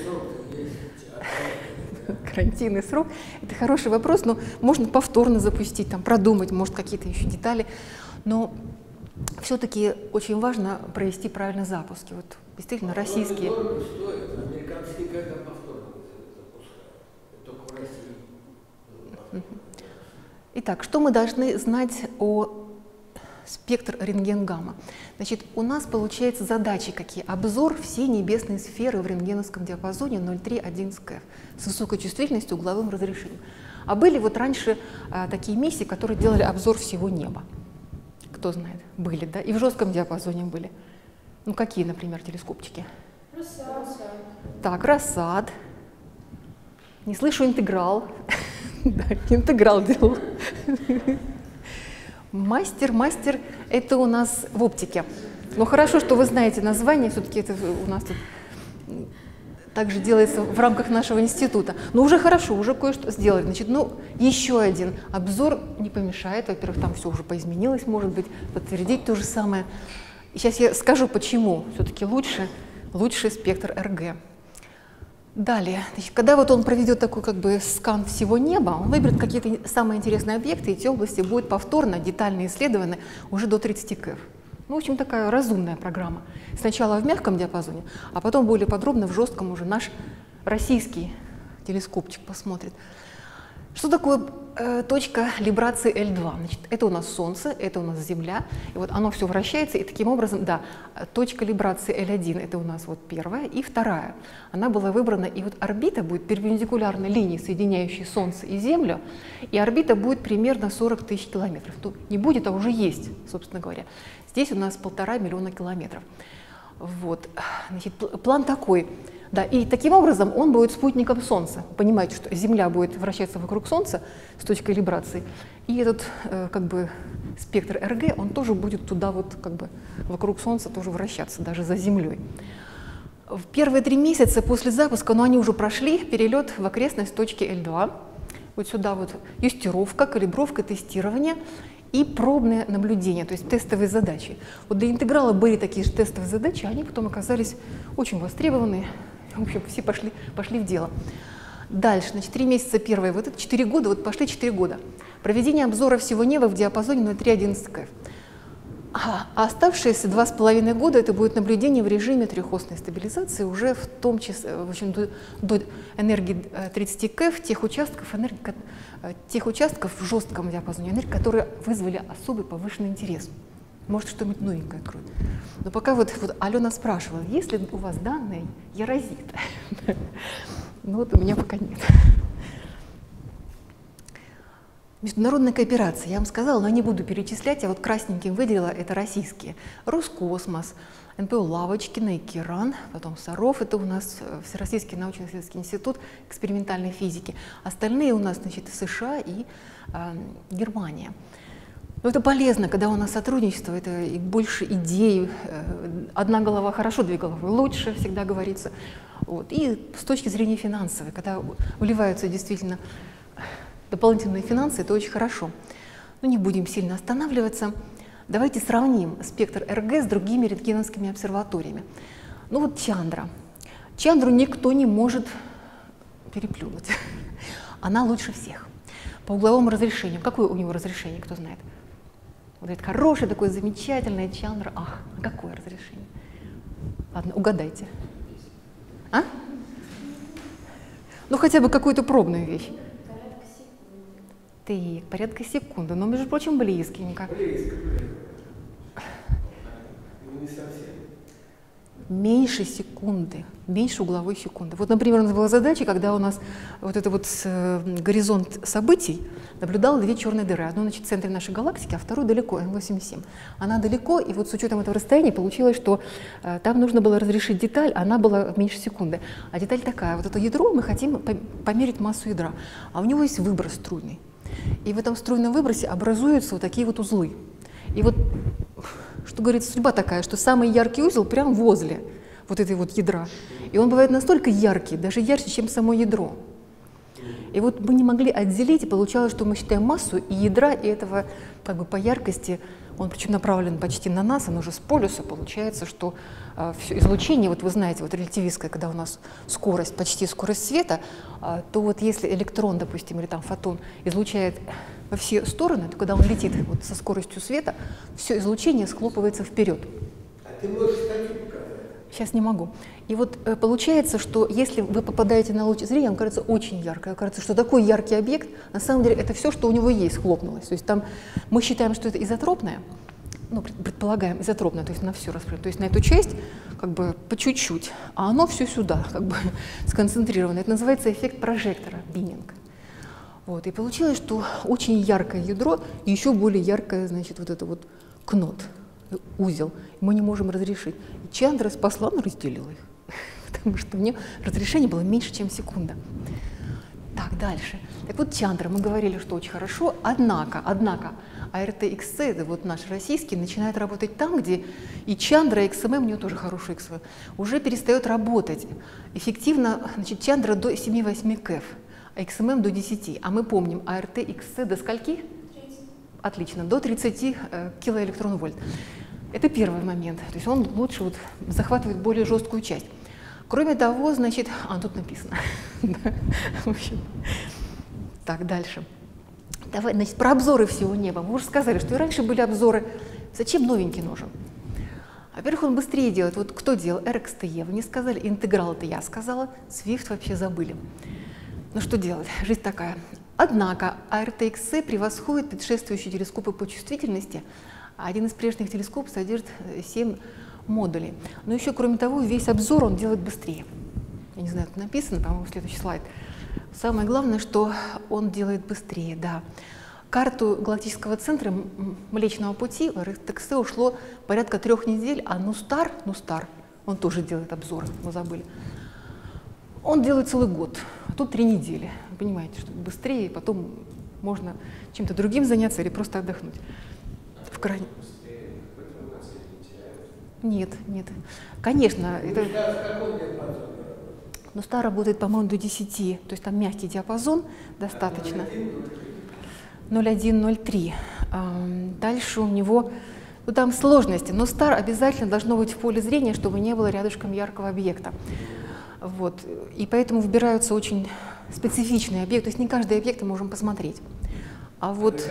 Карантинный срок – это хороший вопрос, но можно повторно запустить, там, продумать, может, какие-то еще детали. Но все-таки очень важно провести правильные запуски. Вот действительно российские. Дорого стоит. Американские когда повторно запускают. Только в России. Итак, что мы должны знать о спектр рентген-гамма? Значит, у нас получается задачи какие? Обзор всей небесной сферы в рентгеновском диапазоне ноль три одиннадцать ка эф с высокой чувствительностью, угловым разрешением. А были вот раньше а, такие миссии, которые делали обзор всего неба. Кто знает? Были, да? И в жестком диапазоне были. Ну, какие, например, телескопчики? Рассад. Так, рассад. Не слышу интеграл. Да, интеграл делал. Мастер, мастер, это у нас в оптике. Но хорошо, что вы знаете название, все-таки это у нас тут также делается в рамках нашего института. Но уже хорошо, уже кое-что сделали. Значит, ну, еще один обзор не помешает. Во-первых, там все уже поизменилось, может быть, подтвердить то же самое. И сейчас я скажу, почему все-таки лучше, лучше спектр эр гэ. Далее, значит, когда вот он проведет такой как бы скан всего неба, он выберет какие-то самые интересные объекты, и эти области будут повторно, детально исследованы уже до тридцати ка эф. Ну, в общем, такая разумная программа. Сначала в мягком диапазоне, а потом более подробно в жестком уже наш российский телескопчик посмотрит. Что такое э, точка либрации эль два? Значит, это у нас Солнце, это у нас Земля, и вот оно все вращается, и таким образом, да, точка либрации эль один это у нас вот первая и вторая. Она была выбрана, и вот орбита будет перпендикулярна линии, соединяющей Солнце и Землю, и орбита будет примерно сорок тысяч километров. Ну, не будет, а уже есть, собственно говоря. Здесь у нас полтора миллиона километров. Вот, значит, план такой. Да, и таким образом он будет спутником Солнца. Понимаете, что Земля будет вращаться вокруг Солнца с точкой либрации, и этот э, как бы спектр эр гэ, он тоже будет туда вот как бы вокруг Солнца тоже вращаться, даже за Землей. В первые три месяца после запуска, но они уже прошли перелет в окрестность точки эль два. Вот сюда вот юстировка, калибровка, тестирование и пробное наблюдение, то есть тестовые задачи. Вот для интеграла были такие же тестовые задачи, они потом оказались очень востребованы. В общем, все пошли, пошли в дело. Дальше, значит, три месяца первые, вот это четыре года, вот пошли четыре года. Проведение обзора всего неба в диапазоне ноль три одиннадцать ка эф. А, а оставшиеся два с половиной года это будет наблюдение в режиме трехосной стабилизации уже в том числе, в общем, до, до энергии тридцати ка эф, тех участков, энергии, тех участков в жестком диапазоне энергии, которые вызвали особый повышенный интерес. Может, что-нибудь новенькое откроет. Но пока вот, вот Алена спрашивала, есть ли у вас данные ярозита? Ну вот у меня пока нет. Международная кооперация, я вам сказала, но не буду перечислять, я вот красненьким выделила, это российские. Роскосмос, эн пэ о Лавочкина и Киран, потом Саров, это у нас Всероссийский научно-исследовательский институт экспериментальной физики. Остальные у нас, значит, США и э, Германия. Но это полезно, когда у нас сотрудничество, это и больше идей, одна голова хорошо, две головы лучше, всегда говорится. Вот. И с точки зрения финансовой, когда вливаются действительно дополнительные финансы, это очень хорошо. Но не будем сильно останавливаться. Давайте сравним спектр эр гэ с другими рентгеновскими обсерваториями. Ну вот Чандра. Чандру никто не может переплюнуть. Она лучше всех. По угловому разрешению. Какое у него разрешение, кто знает? Вот это хорошее, такое замечательное Чандра. Ах, а какое разрешение? Ладно, угадайте. А? Ну, хотя бы какую-то пробную вещь. Порядка секунды. Так, порядка секунды. Но, между прочим, близкенько. Близко, близко. Ну, не совсем. Меньше секунды, меньше угловой секунды. Вот, например, у нас была задача, когда у нас вот это вот э, горизонт событий наблюдал две черные дыры. Одну, значит, в центре нашей галактики, а вторую далеко, эн восемьдесят семь. Она далеко, и вот с учетом этого расстояния получилось, что э, там нужно было разрешить деталь, она была меньше секунды. А деталь такая, вот это ядро мы хотим померить массу ядра, а у него есть выброс струйный. И в этом струйном выбросе образуются вот такие вот узлы. И вот, что говорит судьба такая, что самый яркий узел прямо возле вот этой вот ядра. И он бывает настолько яркий, даже ярче, чем само ядро. И вот мы не могли отделить, и получалось, что мы считаем массу и ядра, и этого как бы по яркости, он причем направлен почти на нас, он уже с полюса, получается, что э, все излучение, вот вы знаете, вот релятивистское, когда у нас скорость, почти скорость света, э, то вот если электрон, допустим, или там фотон излучает во все стороны, то когда он летит вот со скоростью света, все излучение схлопывается вперед. А ты можешь статью показать? Сейчас не могу. И вот э, получается, что если вы попадаете на луч зрения, он кажется очень ярко. Кажется, что такой яркий объект, на самом деле это все, что у него есть, схлопнулось. То есть там мы считаем, что это изотропное, ну, предполагаем, изотропное, то есть на все распределено, то есть на эту часть как бы по чуть-чуть, а оно все сюда как бы сконцентрировано. Это называется эффект прожектора, биннинг. Вот. И получилось, что очень яркое ядро и еще более яркое, значит, вот это вот кнот, узел. Мы не можем разрешить. И Чандра спасла, но разделила их, потому что у нее разрешение было меньше, чем секунда. Так, дальше. Так вот, Чандра, мы говорили, что очень хорошо, однако, однако, а эр тэ икс си, это вот наш российский, начинает работать там, где и Чандра, и икс эм эм, у него тоже хороший икс эм эм, уже перестает работать. Эффективно, значит, Чандра до семи-восьми кэф, а икс эм эм до десяти. А мы помним, а эр тэ икс си до скольки? тридцать. Отлично, до тридцати э, килоэлектронвольт. Это первый момент, то есть он лучше вот захватывает более жесткую часть. Кроме того, значит, а тут написано. В общем, так, дальше. Давай, значит, про обзоры всего неба. Мы уже сказали, что и раньше были обзоры. Зачем новенький нужен? Во-первых, он быстрее делает. Вот кто делал? эр икс ти и. Вы не сказали, интеграл это я сказала, Swift вообще забыли. Ну что делать? Жизнь такая. Однако эр тэ икс си превосходит предшествующие телескопы по чувствительности. Один из прежних телескопов содержит семь модулей. Но еще, кроме того, весь обзор он делает быстрее. Я не знаю, это написано, по-моему, следующий слайд. Самое главное, что он делает быстрее, да. Карту галактического центра Млечного Пути в эр тэ икс си ушло порядка трех недель, а Нустар, Нустар, он тоже делает обзор, мы забыли. Он делает целый год, а тут три недели. Вы понимаете, что быстрее, потом можно чем-то другим заняться или просто отдохнуть. В крайнем... Нет, нет. Конечно, это... Нустар работает, по-моему, до десяти, то есть там мягкий диапазон достаточно. ноль один ноль три. Дальше у него, ну там сложности, но Нустар обязательно должно быть в поле зрения, чтобы не было рядышком яркого объекта. Вот. И поэтому выбираются очень специфичные объекты, то есть не каждый объект мы можем посмотреть. А вот...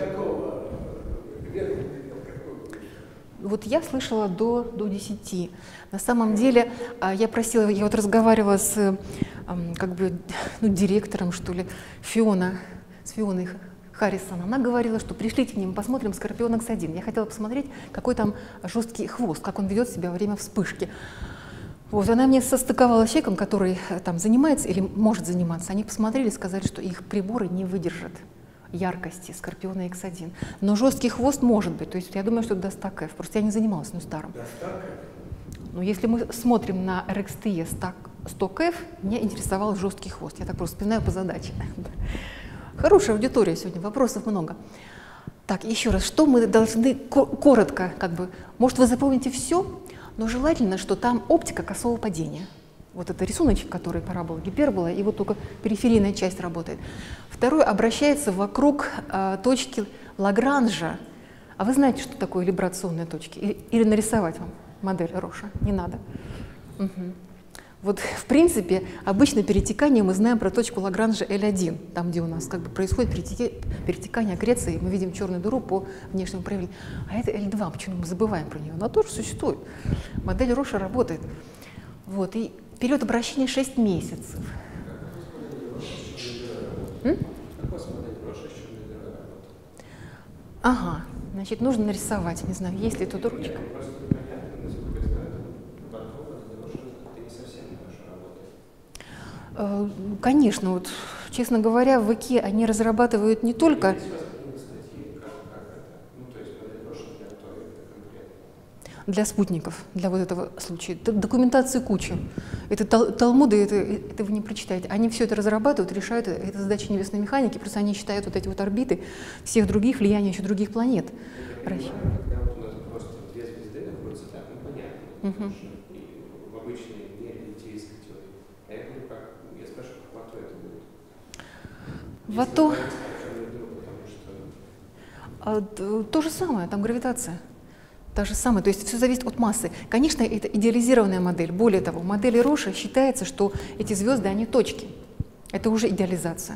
Вот я слышала до, до десяти. На самом деле я просила, я вот разговаривала с как бы, ну, директором, что ли, Фиона, с Фионой Харрисон. Она говорила, что пришлите мне, мы посмотрим Скорпион икс один. Я хотела посмотреть, какой там жесткий хвост, как он ведет себя во время вспышки. Вот, она мне состыковала с человеком, который там занимается или может заниматься. Они посмотрели, сказали, что их приборы не выдержат яркости Скорпиона икс один. Но жесткий хвост может быть. То есть я думаю, что это до ста кэф. Просто я не занималась Нустаром. Но если мы смотрим на эр икс ти и сто кэф, меня интересовал жесткий хвост. Я так просто вспоминаю по задаче. Хорошая аудитория сегодня, вопросов много. Так, еще раз, что мы должны коротко, как бы, может, вы запомните все, но желательно, что там оптика косого падения. Вот это рисуночек, который парабола, гипербола, и вот только периферийная часть работает. Второй обращается вокруг э, точки Лагранжа. А вы знаете, что такое либрационные точки? Или, или нарисовать вам модель Роша? Не надо. Угу. Вот, в принципе, обычно перетекание мы знаем про точку Лагранжа эль один, там, где у нас как бы происходит перетекание аккреции, мы видим черную дыру по внешнему проявлению. А это эль два, почему мы забываем про нее? Она тоже существует. Модель Роша работает. Вот, и период обращения шесть месяцев. М? Ага, значит, нужно нарисовать, не знаю, есть ли тут ручка. Конечно, вот, честно говоря, в ИКЕ они разрабатывают не только... Для спутников, для вот этого случая. Документации куча. Это тал талмуды, это, это вы не прочитаете. Они все это разрабатывают, решают. Это задача небесной механики, просто они считают вот эти вот орбиты всех других, влияния еще других планет. Когда вот у нас просто две звезды находятся так, ну понятно, угу. В обычной мере литейской теории. А я говорю, как, я спрашиваю, как в АТО это будет? В АТО? Потому что... а, то же самое, там гравитация. Та же самая, то есть все зависит от массы. Конечно, это идеализированная модель. Более того, в модели Роша считается, что эти звезды, они точки. Это уже идеализация.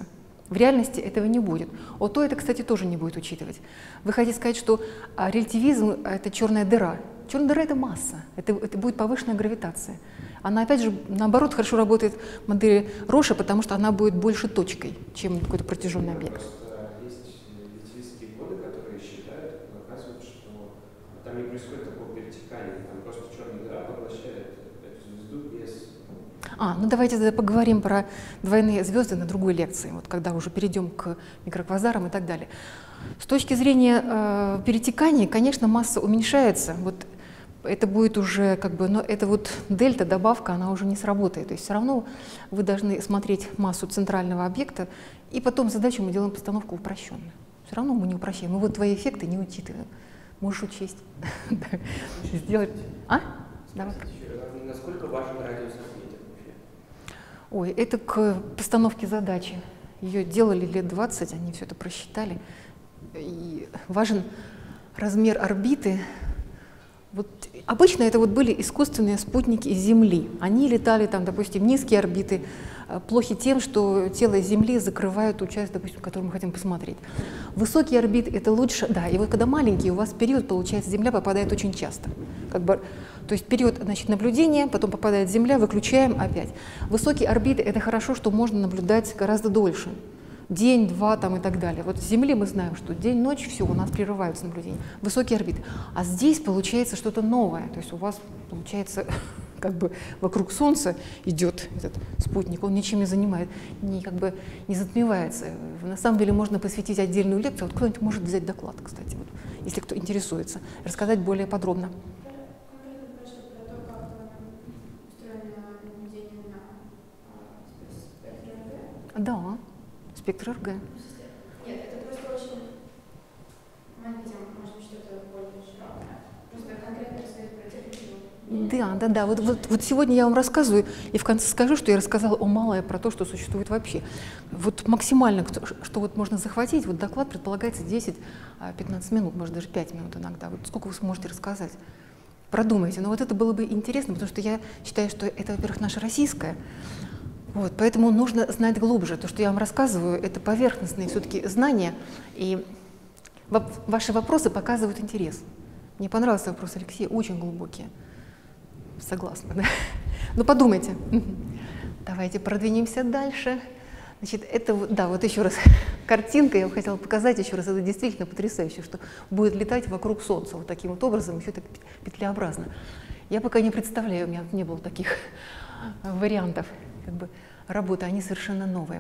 В реальности этого не будет. ОТО это, кстати, тоже не будет учитывать. Вы хотите сказать, что а, релятивизм — это черная дыра. Черная дыра — это масса, это, это будет повышенная гравитация. Она, опять же, наоборот, хорошо работает в модели Роша, потому что она будет больше точкой, чем какой-то протяженный объект. Просто есть релятивистские годы, которые считают, показывают, что там не происходит такого перетекания, там просто черная дыра поглощает эту звезду без... А, ну давайте тогда поговорим про двойные звезды на другой лекции, вот когда уже перейдем к микроквазарам и так далее. С точки зрения э, перетекания, конечно, масса уменьшается. Вот это будет уже как бы, но это вот дельта, добавка, она уже не сработает. То есть все равно вы должны смотреть массу центрального объекта, и потом задачу мы делаем постановку упрощенную. Все равно мы не упрощаем. Мы вот твои эффекты не учитываем. Можешь учесть. Сделать. А? Насколько важен радиус орбиты вообще? Ой, это к постановке задачи. Ее делали лет двадцать, они все это просчитали. И важен размер орбиты. Вот обычно это вот были искусственные спутники из Земли. Они летали там, допустим, низкие орбиты, плохи тем, что тело Земли закрывают ту часть, допустим, которую мы хотим посмотреть. Высокие орбиты — это лучше, да, и вот когда маленькие, у вас период, получается, Земля попадает очень часто. Как бы, то есть период, значит, наблюдения, потом попадает Земля, выключаем опять. Высокие орбиты — это хорошо, что можно наблюдать гораздо дольше. День, два там и так далее. Вот с Земли мы знаем, что день, ночь, все, у нас прерываются наблюдения. Высокие орбиты. А здесь получается что-то новое. То есть у вас получается как бы вокруг Солнца идет этот спутник, он ничем не занимает, не, как бы не затмевается. На самом деле можно посвятить отдельную лекцию. Вот кто-нибудь может взять доклад, кстати, вот, если кто интересуется, рассказать более подробно. Да. Спектр эр гэ. Нет, это просто очень... Мы видим, может быть, что-то более широкое. Просто конкретно рассказать про технику. Да, да, да. Вот, вот, вот сегодня я вам рассказываю, и в конце скажу, что я рассказала о малое про то, что существует вообще. Вот максимально, что, что вот можно захватить, вот доклад предполагается десять-пятнадцать минут, может даже пять минут иногда. Вот сколько вы сможете рассказать? Продумайте. Но вот это было бы интересно, потому что я считаю, что это, во-первых, наше российское. Вот, поэтому нужно знать глубже. То, что я вам рассказываю, это поверхностные все-таки знания, и ваши вопросы показывают интерес. Мне понравился вопрос Алексея, очень глубокие. Согласна, да? Ну, подумайте. Давайте продвинемся дальше. Значит, это, да, вот еще раз картинка, я вам хотела показать еще раз, это действительно потрясающе, что будет летать вокруг Солнца вот таким вот образом, еще так петлеобразно. Я пока не представляю, у меня не было таких вариантов как бы работы, они совершенно новые.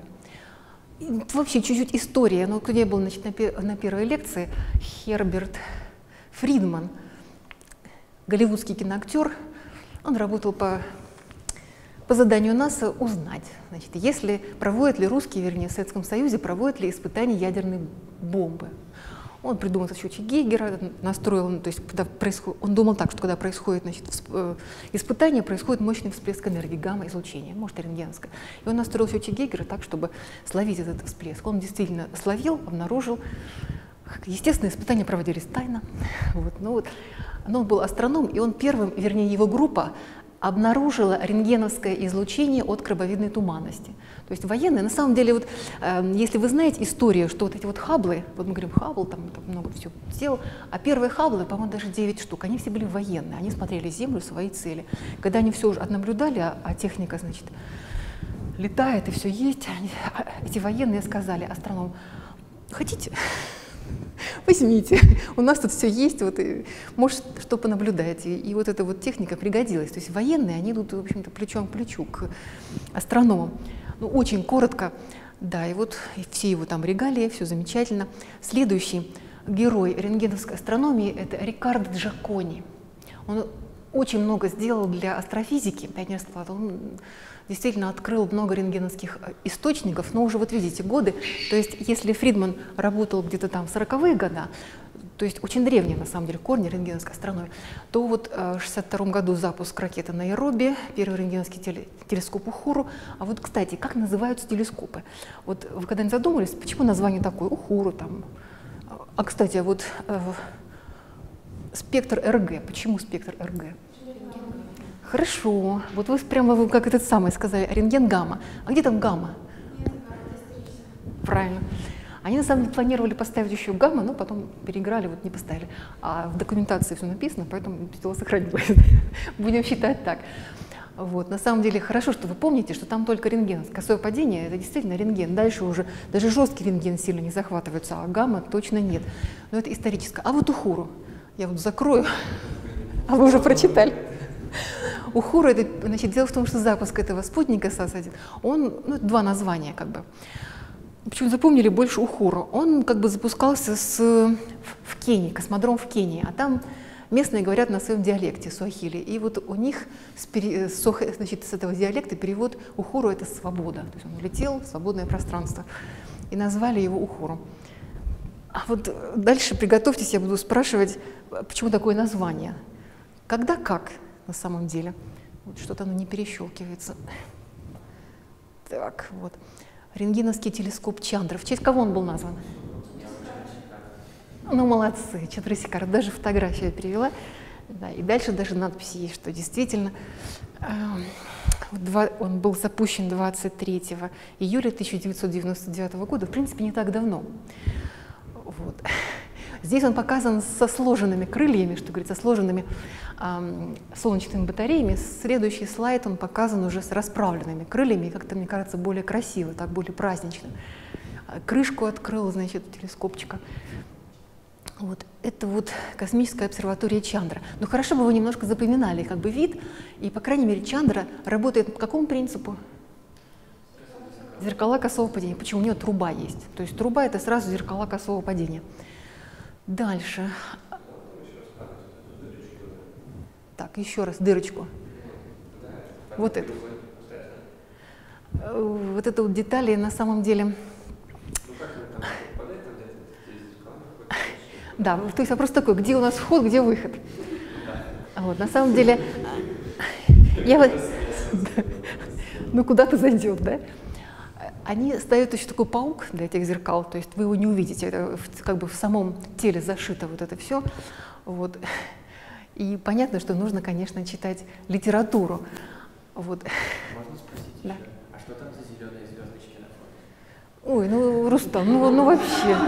И вообще чуть-чуть история. Ну, кто не был, значит, на, пер на первой лекции, Херберт Фридман, голливудский киноактер, он работал по, по заданию НАСА узнать, значит, если проводят ли русские, вернее, в Советском Союзе, проводят ли испытания ядерной бомбы. Он придумал счетчик Гейгера, настроил, то есть когда происходит, он думал так, что когда происходит, значит, испытание, происходит мощный всплеск энергии, гамма-излучения, может, рентгеновское. И он настроил счетчик Гейгера так, чтобы словить этот всплеск. Он действительно словил, обнаружил. Естественно, испытания проводились тайно. Вот, ну вот. Но он был астроном, и он первым, вернее, его группа обнаружила рентгеновское излучение от крабовидной туманности. То есть военные, на самом деле, вот, э, если вы знаете историю, что вот эти вот Хабблы, вот мы говорим, Хаббл там, там много всего сделал, а первые Хабблы, по-моему, даже девять штук, они все были военные, они смотрели Землю, свои цели. Когда они все уже отнаблюдали, а, а техника, значит, летает и все есть, они, а, эти военные сказали астрономам, хотите? Возьмите, у нас тут все есть, вот, и, может, что понаблюдаете. И, и вот эта вот техника пригодилась. То есть военные, они идут, в общем-то, плечом к плечу к астрономам. Ну, очень коротко, да, и вот и все его там регалии, все замечательно. Следующий герой рентгеновской астрономии — это Риккардо Джакони. Он очень много сделал для астрофизики, он действительно открыл много рентгеновских источников, но уже вот видите годы, то есть если Фридман работал где-то там в сороковые годы, то есть очень древние на самом деле корни рентгеновской астрономии, то вот в шестьдесят втором году запуск ракеты Найроби, первый рентгеновский телескоп Ухуру. А вот, кстати, как называются телескопы? Вот вы когда-нибудь задумывались, почему название такое Ухуру там? А, кстати, вот э, спектр эр гэ, почему спектр эр гэ? Хорошо, вот вы прямо вы как этот самый сказали, рентген гамма. А где там гамма? правильно. Они на самом деле планировали поставить еще гамма, но потом переиграли, вот не поставили. А в документации все написано, поэтому дело сохранилось. Будем считать так. Вот. На самом деле хорошо, что вы помните, что там только рентген. Косое падение — это действительно рентген. Дальше уже даже жесткий рентген сильно не захватывается, а гамма точно нет. Но это историческое. А вот Ухуру я вот закрою, а вы уже прочитали. Ухуру, это, значит, дело в том, что запуск этого спутника эс а эс один, он, ну, два названия как бы. Почему запомнили больше Ухуру? Он как бы запускался с, в Кении, космодром в Кении, а там местные говорят на своем диалекте суахили. И вот у них с, пере, с, значит, с этого диалекта перевод Ухуру — это свобода. То есть он улетел в свободное пространство. И назвали его Ухуру. А вот дальше приготовьтесь, я буду спрашивать, почему такое название. Когда как на самом деле? Вот что-то оно не перещелкивается. Так, вот. Рентгеновский телескоп Чандра. В честь кого он был назван? Ну, молодцы, Чандрасекар. Даже фотографию я перевела. Да, и дальше даже надпись есть, что действительно э, он был запущен двадцать третьего июля тысяча девятьсот девяносто девятого года, в принципе, не так давно. Вот. Здесь он показан со сложенными крыльями, что говорится, сложенными э, солнечными батареями. Следующий слайд он показан уже с расправленными крыльями, как-то, мне кажется, более красиво, так более празднично. Крышку открыл, значит, телескопчика. Вот. Это вот космическая обсерватория Чандра. Но хорошо бы вы немножко запоминали как бы вид, и, по крайней мере, Чандра работает по какому принципу? Зеркала косого падения. Почему? У нее труба есть. То есть труба — это сразу зеркала косого падения. Дальше. Так, еще раз дырочку. Вот это. Вот это вот детали на самом деле. Да, то есть вопрос такой, где у нас вход, где выход. Вот, на самом деле, я вот, ну куда-то зайдет, да? Они ставят еще такой паук для этих зеркал, то есть вы его не увидите, это как бы в самом теле зашито вот это все. Вот. И понятно, что нужно, конечно, читать литературу. Вот. Можно спросить да. еще, а что там за зеленые звездочки на фоне? Ой, ну, Рустам, ну, ну вообще.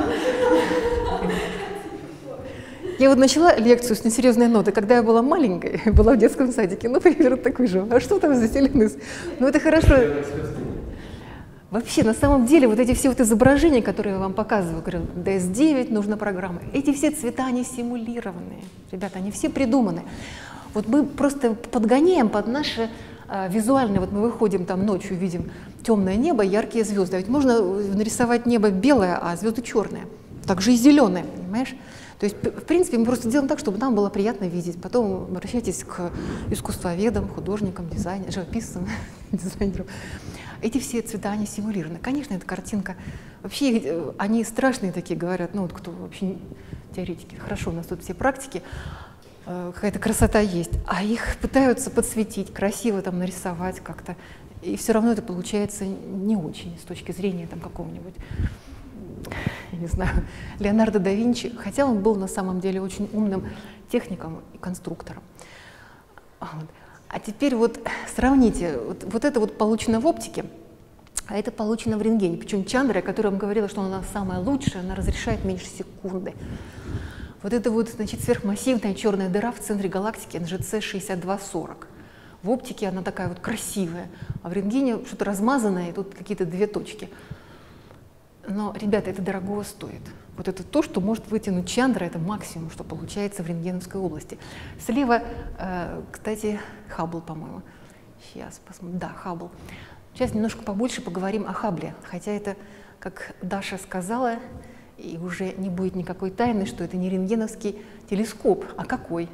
Я вот начала лекцию с несерьезной ноты, когда я была маленькой, была в детском садике, ну, примерно такой же. А что там за зеленые? Ну, это хорошо. Вообще, на самом деле, вот эти все вот изображения, которые я вам показываю, говорю, ди эс девять, нужна программа, эти все цвета, они симулированные. Ребята, они все придуманы. Вот мы просто подгоняем под наше а, визуальное, вот мы выходим там ночью, видим темное небо, яркие звезды. А ведь можно нарисовать небо белое, а звезды черные. Также и зеленые, понимаешь? То есть, в принципе, мы просто делаем так, чтобы нам было приятно видеть. Потом обращайтесь к искусствоведам, художникам, дизайнерам, живописцам, дизайнерам. Эти все цвета, они симулированы. Конечно, эта картинка, вообще они страшные такие, говорят, ну вот кто вообще теоретики, хорошо, у нас тут все практики, э, какая-то красота есть, а их пытаются подсветить, красиво там нарисовать как-то, и все равно это получается не очень с точки зрения там какого-нибудь, я не знаю, Леонардо да Винчи, хотя он был на самом деле очень умным техником и конструктором. Вот. А теперь вот сравните, вот, вот это вот получено в оптике, а это получено в рентгене. Причем Чандра, о которой я вам говорила, что она самая лучшая, она разрешает меньше секунды. Вот это вот, значит, сверхмассивная черная дыра в центре галактики эн джи си шестьдесят два сорок. В оптике она такая вот красивая, а в рентгене что-то размазанное, и тут какие-то две точки. Но, ребята, это дорого стоит. Вот это то, что может вытянуть Чандра, это максимум, что получается в рентгеновской области. Слева, э, кстати, Хаббл, по-моему. Сейчас посмотрим. Да, Хаббл. Сейчас немножко побольше поговорим о Хаббле. Хотя это, как Даша сказала, и уже не будет никакой тайны, что это не рентгеновский телескоп. А какой?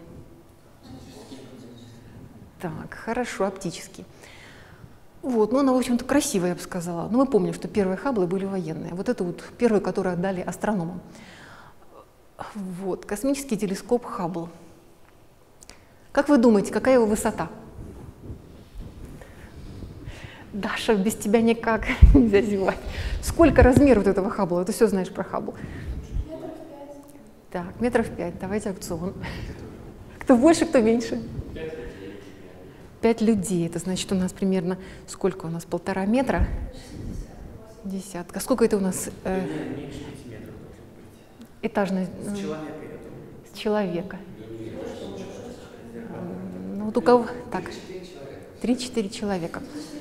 Так, хорошо, оптический. Вот, ну она, в общем-то, красивая, я бы сказала. Но мы помним, что первые Хабблы были военные. Вот это вот первые, которые отдали астрономам. Вот, космический телескоп Хаббл. Как вы думаете, какая его высота? Даша, без тебя никак нельзя зевать. Сколько размер вот этого Хаббла? Ты все знаешь про Хаббл. Метров пять. Так, метров пять. Давайте аукцион. Кто больше, кто меньше? Пять людей. Это значит, у нас примерно сколько у нас? Полтора метра? Десятка. Сколько это у нас? Э, Меньше пяти метров должно быть. этажный? С человека, я думаю. С человека. Ну вот у кого? Так. Три-четыре человека.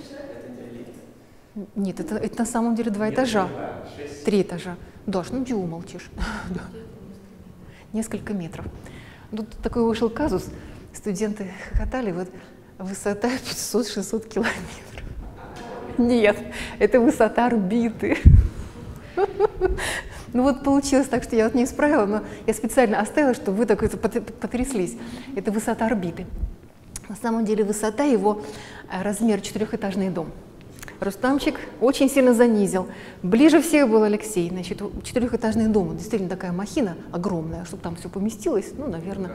Нет, это, это на самом деле два этажа. Три этажа. Даш, ну чего молчишь? Несколько метров. Тут такой вышел казус. Студенты хохотали, вот высота пятьсот-шестьсот километров. Нет, это высота орбиты. Ну вот получилось так, что я вот не исправила, но я специально оставила, чтобы вы так это потряслись. Это высота орбиты. На самом деле высота его размер четырехэтажный дом. Рустамчик очень сильно занизил. Ближе всех был Алексей. Значит, четырехэтажный дом, действительно такая махина огромная, чтобы там все поместилось, ну, наверное,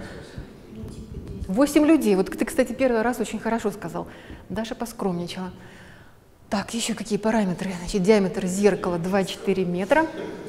восемь людей. Вот ты, кстати, первый раз очень хорошо сказал. Даша поскромничала. Так, еще какие параметры? Значит, диаметр зеркала два и четыре метра.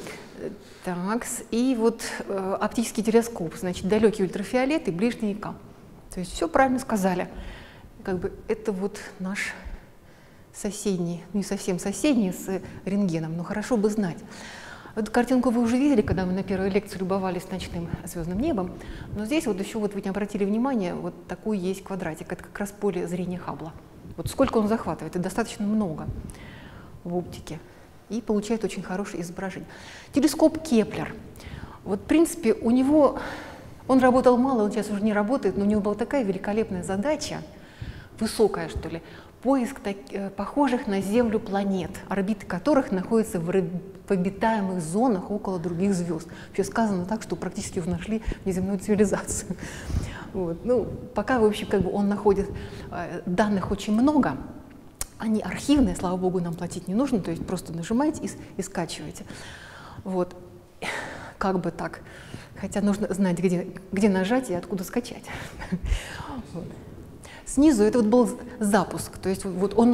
Так, и вот э, оптический телескоп, значит, далекий ультрафиолет и ближний ИК. То есть все правильно сказали. Как бы это вот наш соседний, ну не совсем соседний с рентгеном, но хорошо бы знать. Эту картинку вы уже видели, когда мы на первой лекции любовались ночным звездным небом. Но здесь вот еще вот вы не обратили внимания, вот такой есть квадратик. Это как раз поле зрения Хаббла. Вот сколько он захватывает, это достаточно много в оптике. И получает очень хорошее изображение. Телескоп Кеплер. Вот в принципе у него, он работал мало, он сейчас уже не работает, но у него была такая великолепная задача, высокая что ли, поиск так, похожих на Землю планет, орбиты которых находятся в, в обитаемых зонах около других звезд. Вообще сказано так, что практически уже нашли внеземную цивилизацию. Вот. Ну, пока, в общем, как бы он находит э, данных очень много. Они архивные, слава богу, нам платить не нужно, то есть просто нажимаете и, и скачиваете. Вот. Как бы так. Хотя нужно знать, где, где нажать и откуда скачать. Вот. Снизу это вот был запуск, то есть вот он,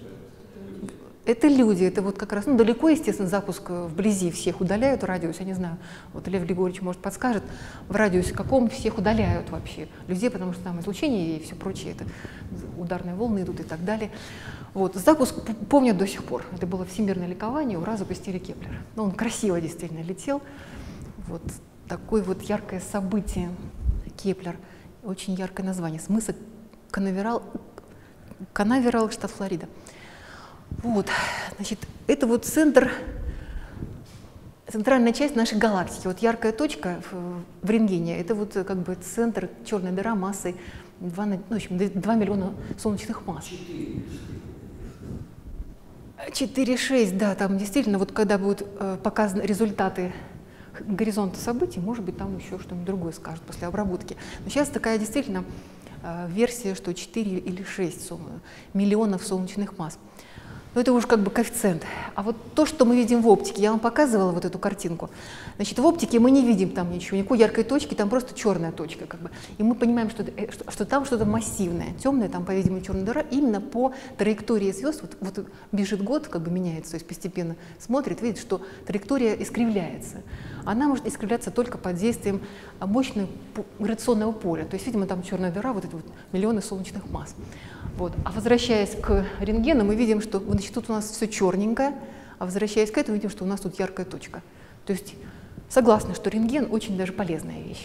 это люди, это вот как раз, ну далеко, естественно, запуск вблизи всех удаляют радиус, я не знаю, вот Лев Григорьевич, может, подскажет, в радиусе каком всех удаляют вообще людей, потому что там излучение и все прочее, это ударные волны идут и так далее. Вот, запуск помнят до сих пор, это было всемирное ликование, ура, запустили Кеплер. Но он красиво действительно летел, вот такое вот яркое событие Кеплер, очень яркое название, смысл Канаверал, Канаверал, штат Флорида. Вот, значит, это вот центр, центральная часть нашей галактики. Вот яркая точка в, в рентгене, это вот как бы центр, черная дыра массой два, ну, в общем, два миллиона солнечных масс. четыре шесть, да, там действительно, вот когда будут э, показаны результаты горизонта событий, может быть, там еще что-нибудь другое скажут после обработки. Но сейчас такая действительно версия, что четыре или шесть миллионов солнечных масс. Но это уже как бы коэффициент. А вот то, что мы видим в оптике, я вам показывала вот эту картинку. Значит, в оптике мы не видим там ничего, никакой яркой точки, там просто черная точка. Как бы. И мы понимаем, что, что, что там что-то массивное, темное, там, по-видимому, черная дыра, именно по траектории звезд. Вот, вот бежит год, как бы меняется, то есть постепенно смотрит, видит, что траектория искривляется. Она может искривляться только под действием мощного гравитационного поля. То есть, видимо, там черная дыра, вот это вот миллионы солнечных масс. Вот. А возвращаясь к рентгену, мы видим, что значит, тут у нас все черненькое, а возвращаясь к этому, видим, что у нас тут яркая точка. То есть согласны, что рентген очень даже полезная вещь.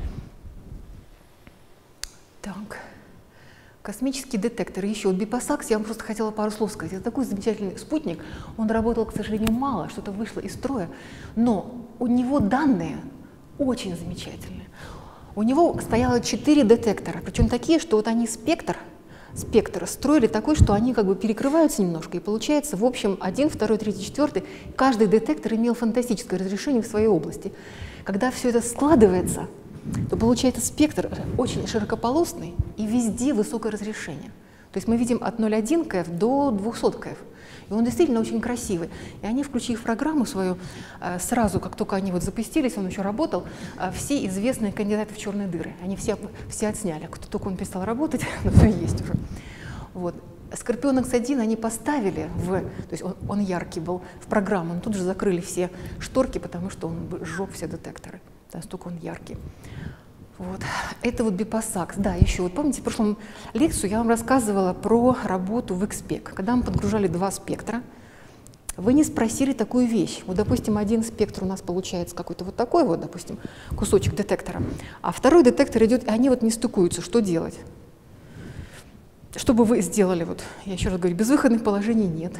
Так. Космические детекторы. Еще вот Бипасакс, я вам просто хотела пару слов сказать. Это такой замечательный спутник. Он работал, к сожалению, мало, что-то вышло из строя, но у него данные очень замечательные. У него стояло четыре детектора, причем такие, что вот они спектр, спектр строили такой, что они как бы перекрываются немножко, и получается, в общем, один, второй, третий, четвертый, каждый детектор имел фантастическое разрешение в своей области. Когда все это складывается, то получается спектр очень широкополосный и везде высокое разрешение. То есть мы видим от ноль целых одна десятая КФ до двухсот КФ. И он действительно очень красивый. И они, включив программу свою, сразу, как только они вот запустились, он еще работал, все известные кандидаты в черные дыры, они все, все отсняли. Кто только он перестал работать, но все есть уже. Вот. Скорпион икс один они поставили, в, то есть он, он яркий был, в программу, но тут же закрыли все шторки, потому что он сжег все детекторы. Настолько он яркий. Вот. Это вот Бипасакс. Да, еще вот помните, в прошлом лекцию я вам рассказывала про работу в икс пек, когда мы подгружали два спектра вы не спросили такую вещь. Вот, допустим, один спектр у нас получается какой-то вот такой вот, допустим, кусочек детектора, а второй детектор идет, и они вот не стыкуются. Что делать? Что бы вы сделали? Вот, я еще раз говорю, безвыходных положений нет.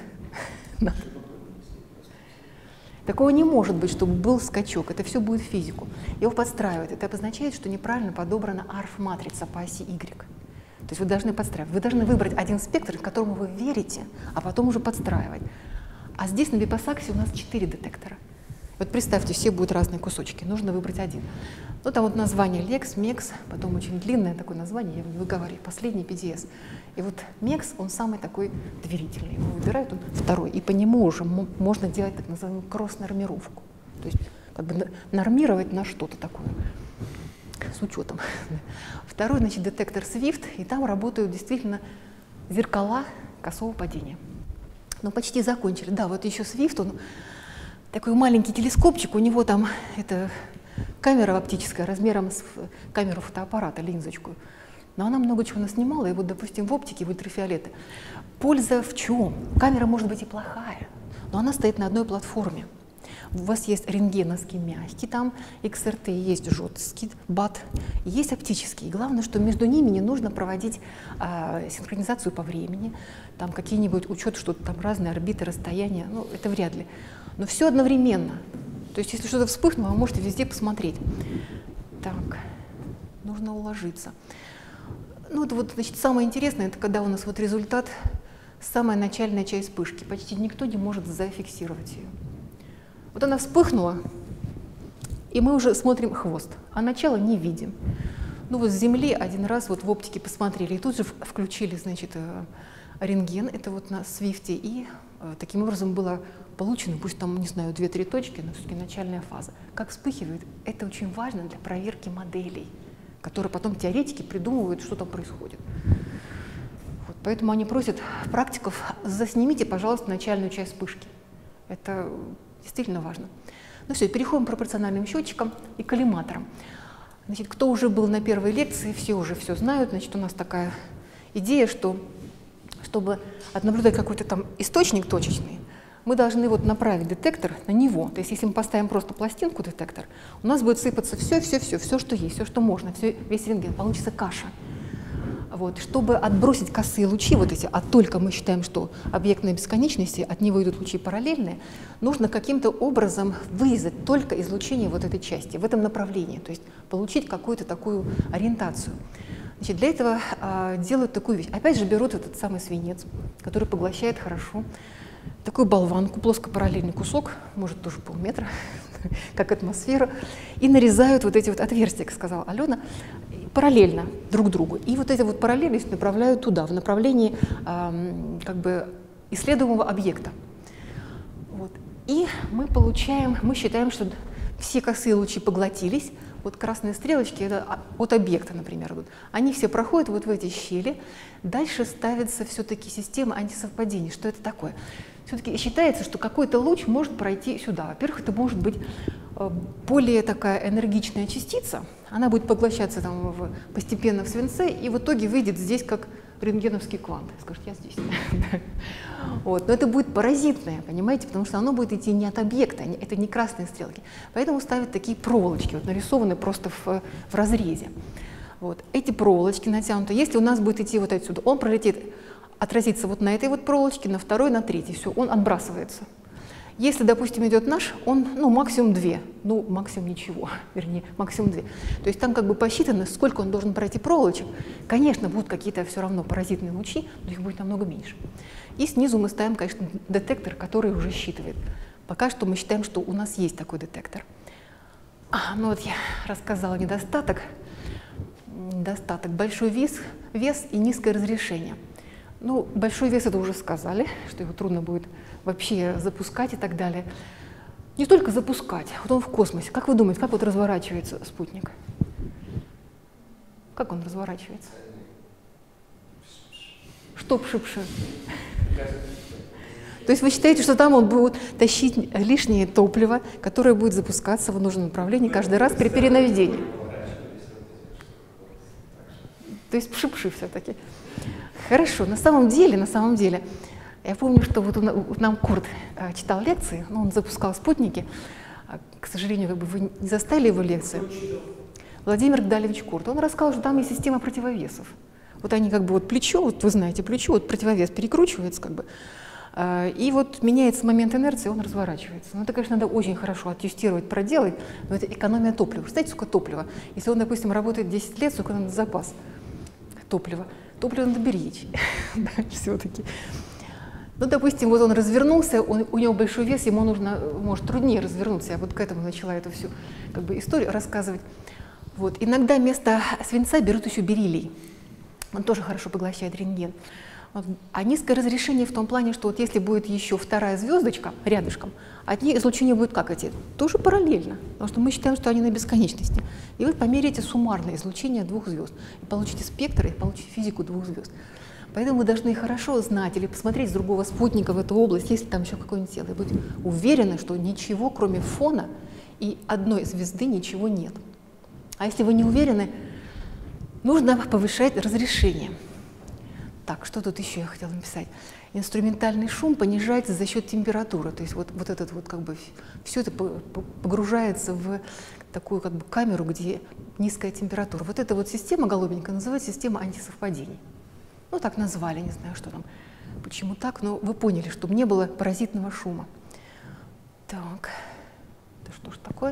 Такого не может быть, чтобы был скачок. Это все будет в физику. Его подстраивают. Это обозначает, что неправильно подобрана арф-матрица по оси Y. То есть вы должны подстраивать. Вы должны выбрать один спектр, которому вы верите, а потом уже подстраивать. А здесь на Випассаксе у нас четыре детектора. Вот представьте, все будут разные кусочки. Нужно выбрать один. Ну, там вот название лекс, мекс, потом очень длинное такое название, я его не выговариваю, последний пи ди эс. И вот мекс, он самый такой доверительный. Его выбирают, он второй. И по нему уже можно делать так называемую кросс-нормировку. То есть как бы нормировать на что-то такое с учетом. Второй, значит, детектор Swift, и там работают действительно зеркала косого падения. Ну, почти закончили. Да, вот еще Swift, он такой маленький телескопчик, у него там это камера оптическая размером с камеру фотоаппарата, линзочку. Но она много чего наснимала, и вот, допустим, в оптике, в ультрафиолете. Польза в чем? Камера может быть и плохая, но она стоит на одной платформе. У вас есть рентгеновский мягкий, там икс эр ти, есть жесткий бат, есть оптический. И главное, что между ними не нужно проводить а, синхронизацию по времени, там какие-нибудь учет, что-то там разные орбиты, расстояния, ну это вряд ли. Но все одновременно. То есть если что-то вспыхнуло, вы можете везде посмотреть. Так, нужно уложиться. Ну это вот, значит, самое интересное, это когда у нас вот результат, самая начальная часть вспышки. Почти никто не может зафиксировать ее. Вот она вспыхнула, и мы уже смотрим хвост, а начало не видим. Ну вот с Земли один раз вот в оптике посмотрели, и тут же включили, значит, рентген, это вот на Свифте, и таким образом было получено, пусть там, не знаю, две-три точки, но все-таки начальная фаза. Как вспыхивает, это очень важно для проверки моделей, которые потом теоретики придумывают, что там происходит. Вот, поэтому они просят практиков, заснимите, пожалуйста, начальную часть вспышки. Это действительно важно. Ну все, переходим к пропорциональным счетчикам и коллиматорам. Значит, кто уже был на первой лекции, все уже все знают. Значит, у нас такая идея, что чтобы отнаблюдать какой-то там источник точечный, мы должны вот направить детектор на него. То есть если мы поставим просто пластинку детектор, у нас будет сыпаться все, все, все, все, что есть, все, что можно, все, весь рентген, получится каша. Вот. Чтобы отбросить косые лучи, вот эти, а только мы считаем, что объектные бесконечности, от него идут лучи параллельные, нужно каким-то образом вырезать только излучение вот этой части, в этом направлении, то есть получить какую-то такую ориентацию. Значит, для этого а, делают такую вещь. Опять же берут этот самый свинец, который поглощает хорошо, такую болванку, плоскопараллельный кусок, может тоже полметра, как атмосфера, и нарезают вот эти вот отверстия, как сказала Алена, параллельно друг другу. И вот эти вот параллельность направляют туда, в направлении э, как бы исследуемого объекта. Вот. И мы получаем, мы считаем, что все косые лучи поглотились. Вот красные стрелочки, это от объекта, например, вот, они все проходят вот в эти щели. Дальше ставится все-таки система антисовпадений. Что это такое? Все-таки считается, что какой-то луч может пройти сюда. Во-первых, это может быть более такая энергичная частица, она будет поглощаться там в, постепенно в свинце, и в итоге выйдет здесь как рентгеновский квант. Скажет, я здесь. Вот. Но это будет паразитное, понимаете, потому что оно будет идти не от объекта, это не красные стрелки. Поэтому ставят такие проволочки, вот, нарисованные просто в, в разрезе. Вот. Эти проволочки натянуты. Если у нас будет идти вот отсюда, он пролетит, отразится вот на этой вот проволочке, на второй, на третьей, все, он отбрасывается. Если, допустим, идет наш, он, ну, максимум две, ну, максимум ничего, вернее, максимум две. То есть там как бы посчитано, сколько он должен пройти проволочек. Конечно, будут какие-то все равно паразитные лучи, но их будет намного меньше. И снизу мы ставим, конечно, детектор, который уже считывает. Пока что мы считаем, что у нас есть такой детектор. А, ну вот я рассказала недостаток. Недостаток. Большой вес, вес и низкое разрешение. Ну, большой вес, это уже сказали, что его трудно будет вообще запускать и так далее. Не только запускать, вот он в космосе. Как вы думаете, как вот разворачивается спутник? Как он разворачивается? Что пшипши? То есть вы считаете, что там он будет тащить лишнее топливо, которое будет запускаться в нужном направлении каждый раз при перенаведении? То есть пшипши все-таки. Хорошо, на самом деле, на самом деле, Я помню, что вот он, нам Курт э, читал лекции, но он запускал спутники. А, к сожалению, как бы вы не застали его лекции. Владимир Гдалевич Курт. Он рассказал, что там есть система противовесов. Вот они как бы вот плечо, вот вы знаете, плечо, вот противовес перекручивается как бы, э, и вот меняется момент инерции, он разворачивается. Ну это, конечно, надо очень хорошо оттестировать, проделать, но это экономия топлива. Знаете, сколько топлива? Если он, допустим, работает десять лет, сколько надо запас топлива? Топливо надо беречь все-таки. Ну, допустим, вот он развернулся, он, у него большой вес, ему нужно, может, труднее развернуться. Я вот к этому начала эту всю как бы, историю рассказывать. Вот. Иногда вместо свинца берут еще бериллий. Он тоже хорошо поглощает рентген. Вот. А низкое разрешение в том плане, что вот если будет еще вторая звездочка рядышком, от нее излучение будет как эти? Тоже параллельно, потому что мы считаем, что они на бесконечности. И вы померяете суммарное излучение двух звезд, и получите спектр, и получите физику двух звезд. Поэтому вы должны хорошо знать или посмотреть с другого спутника в эту область, если там еще какое-нибудь тело, и быть уверены, что ничего, кроме фона и одной звезды, ничего нет. А если вы не уверены, нужно повышать разрешение. Так, что тут еще я хотела написать? Инструментальный шум понижается за счет температуры. То есть вот, вот этот вот как бы все это погружается в такую как бы камеру, где низкая температура. Вот эта вот система голубенькая называется система антисовпадений. Ну, так назвали, не знаю, что там, почему так, но вы поняли, чтобы не было паразитного шума. Так, это что ж такое?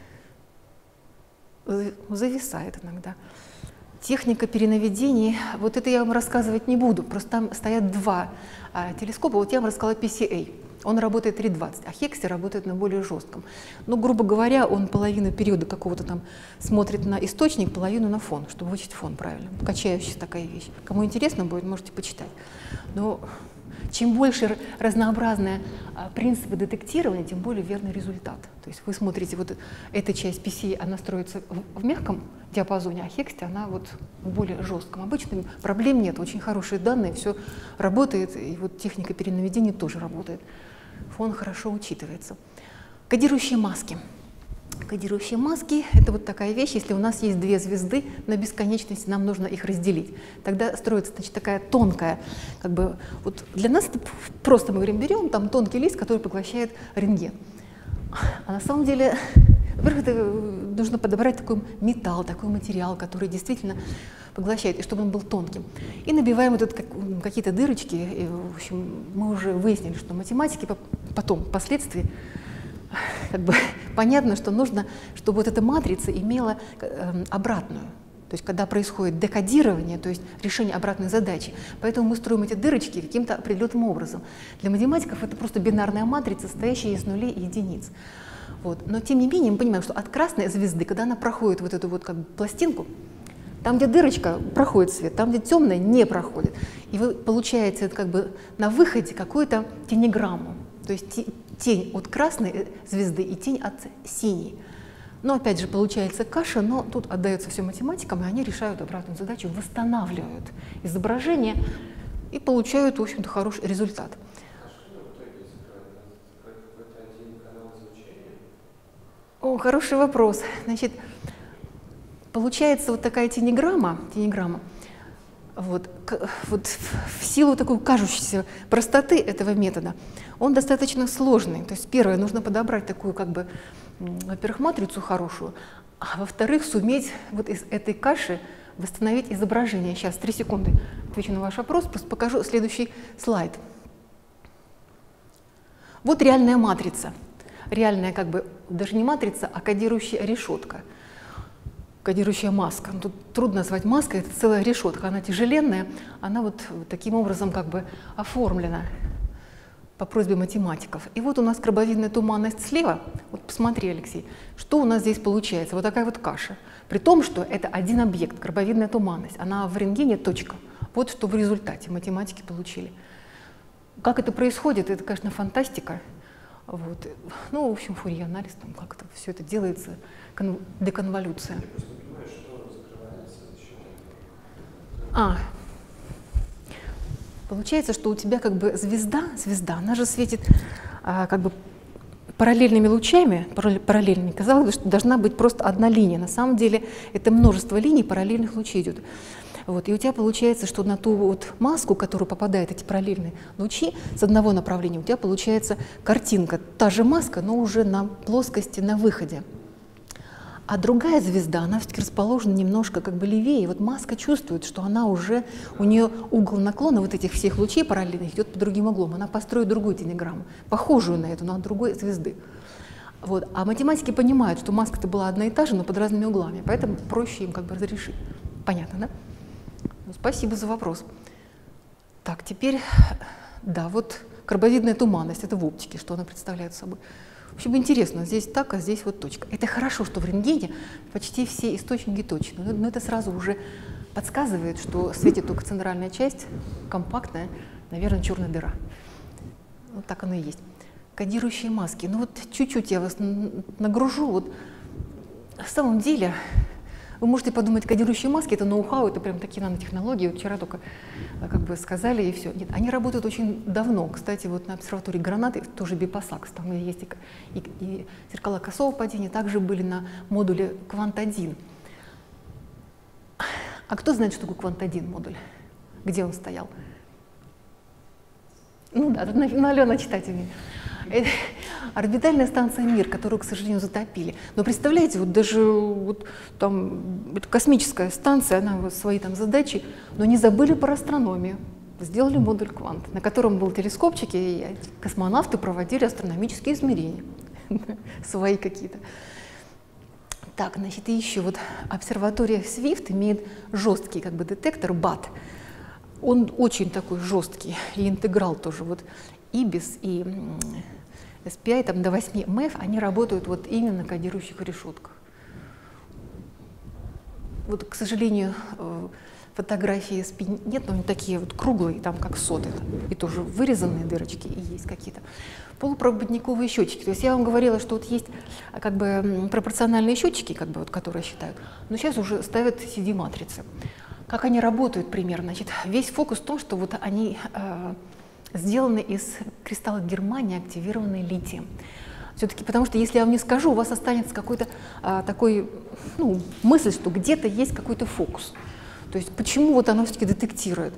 Зависает иногда. Техника перенаведений, вот это я вам рассказывать не буду, просто там стоят два а, телескопа. Вот я вам рассказала пи си эй, он работает три двадцать, а Хексли работает на более жестком. Ну, грубо говоря, он половину периода какого-то там смотрит на источник, половину на фон, чтобы вычесть фон правильно. Качающаяся такая вещь. Кому интересно будет, можете почитать. Но чем больше разнообразные а, принципы детектирования, тем более верный результат. То есть вы смотрите, вот эта часть пи си эй, она строится в, в мягком диапазоне, а Хексли, она вот в более жестком. Обычно проблем нет, очень хорошие данные, все работает, и вот техника перенаведения тоже работает. Фон хорошо учитывается. Кодирующие маски. Кодирующие маски – это вот такая вещь, если у нас есть две звезды на бесконечности, нам нужно их разделить. Тогда строится, значит, такая тонкая, как бы, вот для нас это просто мы говорим, берем там тонкий лист, который поглощает рентген. А на самом деле, во-первых, это нужно подобрать такой металл, такой материал, который действительно поглощает, и чтобы он был тонким. И набиваем вот как, какие-то дырочки. И, в общем, мы уже выяснили, что математики потом, впоследствии, как бы понятно, что нужно, чтобы вот эта матрица имела э, обратную. То есть когда происходит декодирование, то есть решение обратной задачи. Поэтому мы строим эти дырочки каким-то определенным образом. Для математиков это просто бинарная матрица, состоящая из нулей и единиц. Вот. Но тем не менее мы понимаем, что от красной звезды, когда она проходит вот эту вот как бы пластинку, там, где дырочка, проходит свет, там, где темная, не проходит. И вы получаете как бы на выходе какую-то тенеграмму. То есть тень от красной звезды и тень от синей. Но опять же получается каша, но тут отдается все математикам, и они решают обратную задачу, восстанавливают изображение и получают, в общем-то, хороший результат. О, хороший вопрос. Значит, получается вот такая тенеграмма, тенеграмма вот, вот в силу такой кажущейся простоты этого метода, он достаточно сложный. То есть первое, нужно подобрать такую, как бы, во-первых, матрицу хорошую, а во-вторых, суметь вот из этой каши восстановить изображение. Сейчас, три секунды, отвечу на ваш вопрос, просто покажу следующий слайд. Вот реальная матрица. Реальная, как бы, даже не матрица, а кодирующая решетка. Кодирующая маска. Ну, тут трудно назвать маской, это целая решетка, она тяжеленная, она вот таким образом как бы оформлена по просьбе математиков. И вот у нас крабовидная туманность слева. Вот посмотри, Алексей, что у нас здесь получается. Вот такая вот каша. При том, что это один объект, крабовидная туманность, она в рентгене точка. Вот что в результате математики получили. Как это происходит, это, конечно, фантастика. Вот. Ну, в общем, Фурье-анализ, там, как это все это делается, деконволюция. Я просто не понимаю, что закрывается за счет этого. А, получается, что у тебя как бы звезда, звезда, она же светит а, как бы параллельными лучами, параллельными. Казалось бы, что должна быть просто одна линия. На самом деле это множество линий параллельных лучей идет. Вот, и у тебя получается, что на ту вот маску, в которую попадают эти параллельные лучи с одного направления, у тебя получается картинка, та же маска, но уже на плоскости на выходе. А другая звезда, она все-таки расположена немножко как бы левее. И вот маска чувствует, что она уже, у нее угол наклона вот этих всех лучей параллельных идет по другим углом. Она построит другую тенеграмму, похожую на эту, но от другой звезды. Вот. А математики понимают, что маска-то была одна и та же, но под разными углами. Поэтому проще им как бы разрешить. Понятно, да? Ну, спасибо за вопрос. Так, теперь, да, вот карбовидная туманность, это в оптике, что она представляет собой. В общем, интересно, здесь так, а здесь вот точка. Это хорошо, что в рентгене почти все источники точны, но это сразу уже подсказывает, что светит только центральная часть, компактная, наверное, черная дыра. Вот так оно и есть. Кодирующие маски. Ну вот чуть-чуть я вас нагружу. Вот в самом деле вы можете подумать, кодирующие маски — это ноу-хау, это прям такие нанотехнологии. Вот вчера только как бы сказали, и все. Нет, они работают очень давно. Кстати, вот на обсерватории Гранаты тоже Бипасакс, там есть и, и, и зеркала косого падения, также были на модуле Квант один. А кто знает, что такое Квант один модуль? Где он стоял? Ну да, тут на, на Алена читать умеет. Это орбитальная станция «Мир», которую, к сожалению, затопили. Но представляете, вот даже вот там, это космическая станция, она вот свои там задачи, но не забыли про астрономию. Сделали модуль «Квант», на котором был телескопчик, и космонавты проводили астрономические измерения, свои какие-то. Так, значит, и еще вот обсерватория Свифт имеет жесткий как бы детектор БАТ. Он очень такой жесткий, и интеграл тоже. Вот ибис и эс пи ай, там до восьми эм эф, они работают вот именно на кодирующих решетках. Вот, к сожалению, фотографии эс пи нет, но они такие вот круглые, там как соты, и тоже вырезанные дырочки, и есть какие-то полупроводниковые счетчики. То есть я вам говорила, что вот есть как бы пропорциональные счетчики, как бы, вот, которые считают, но сейчас уже ставят си ди-матрицы. Как они работают примерно? Значит, весь фокус в том, что вот они э, сделаны из кристаллов германии, активированные литием. Все-таки потому что если я вам не скажу, у вас останется какой-то э, такой, ну, мысль, что где-то есть какой-то фокус. То есть почему вот оно все-таки детектирует.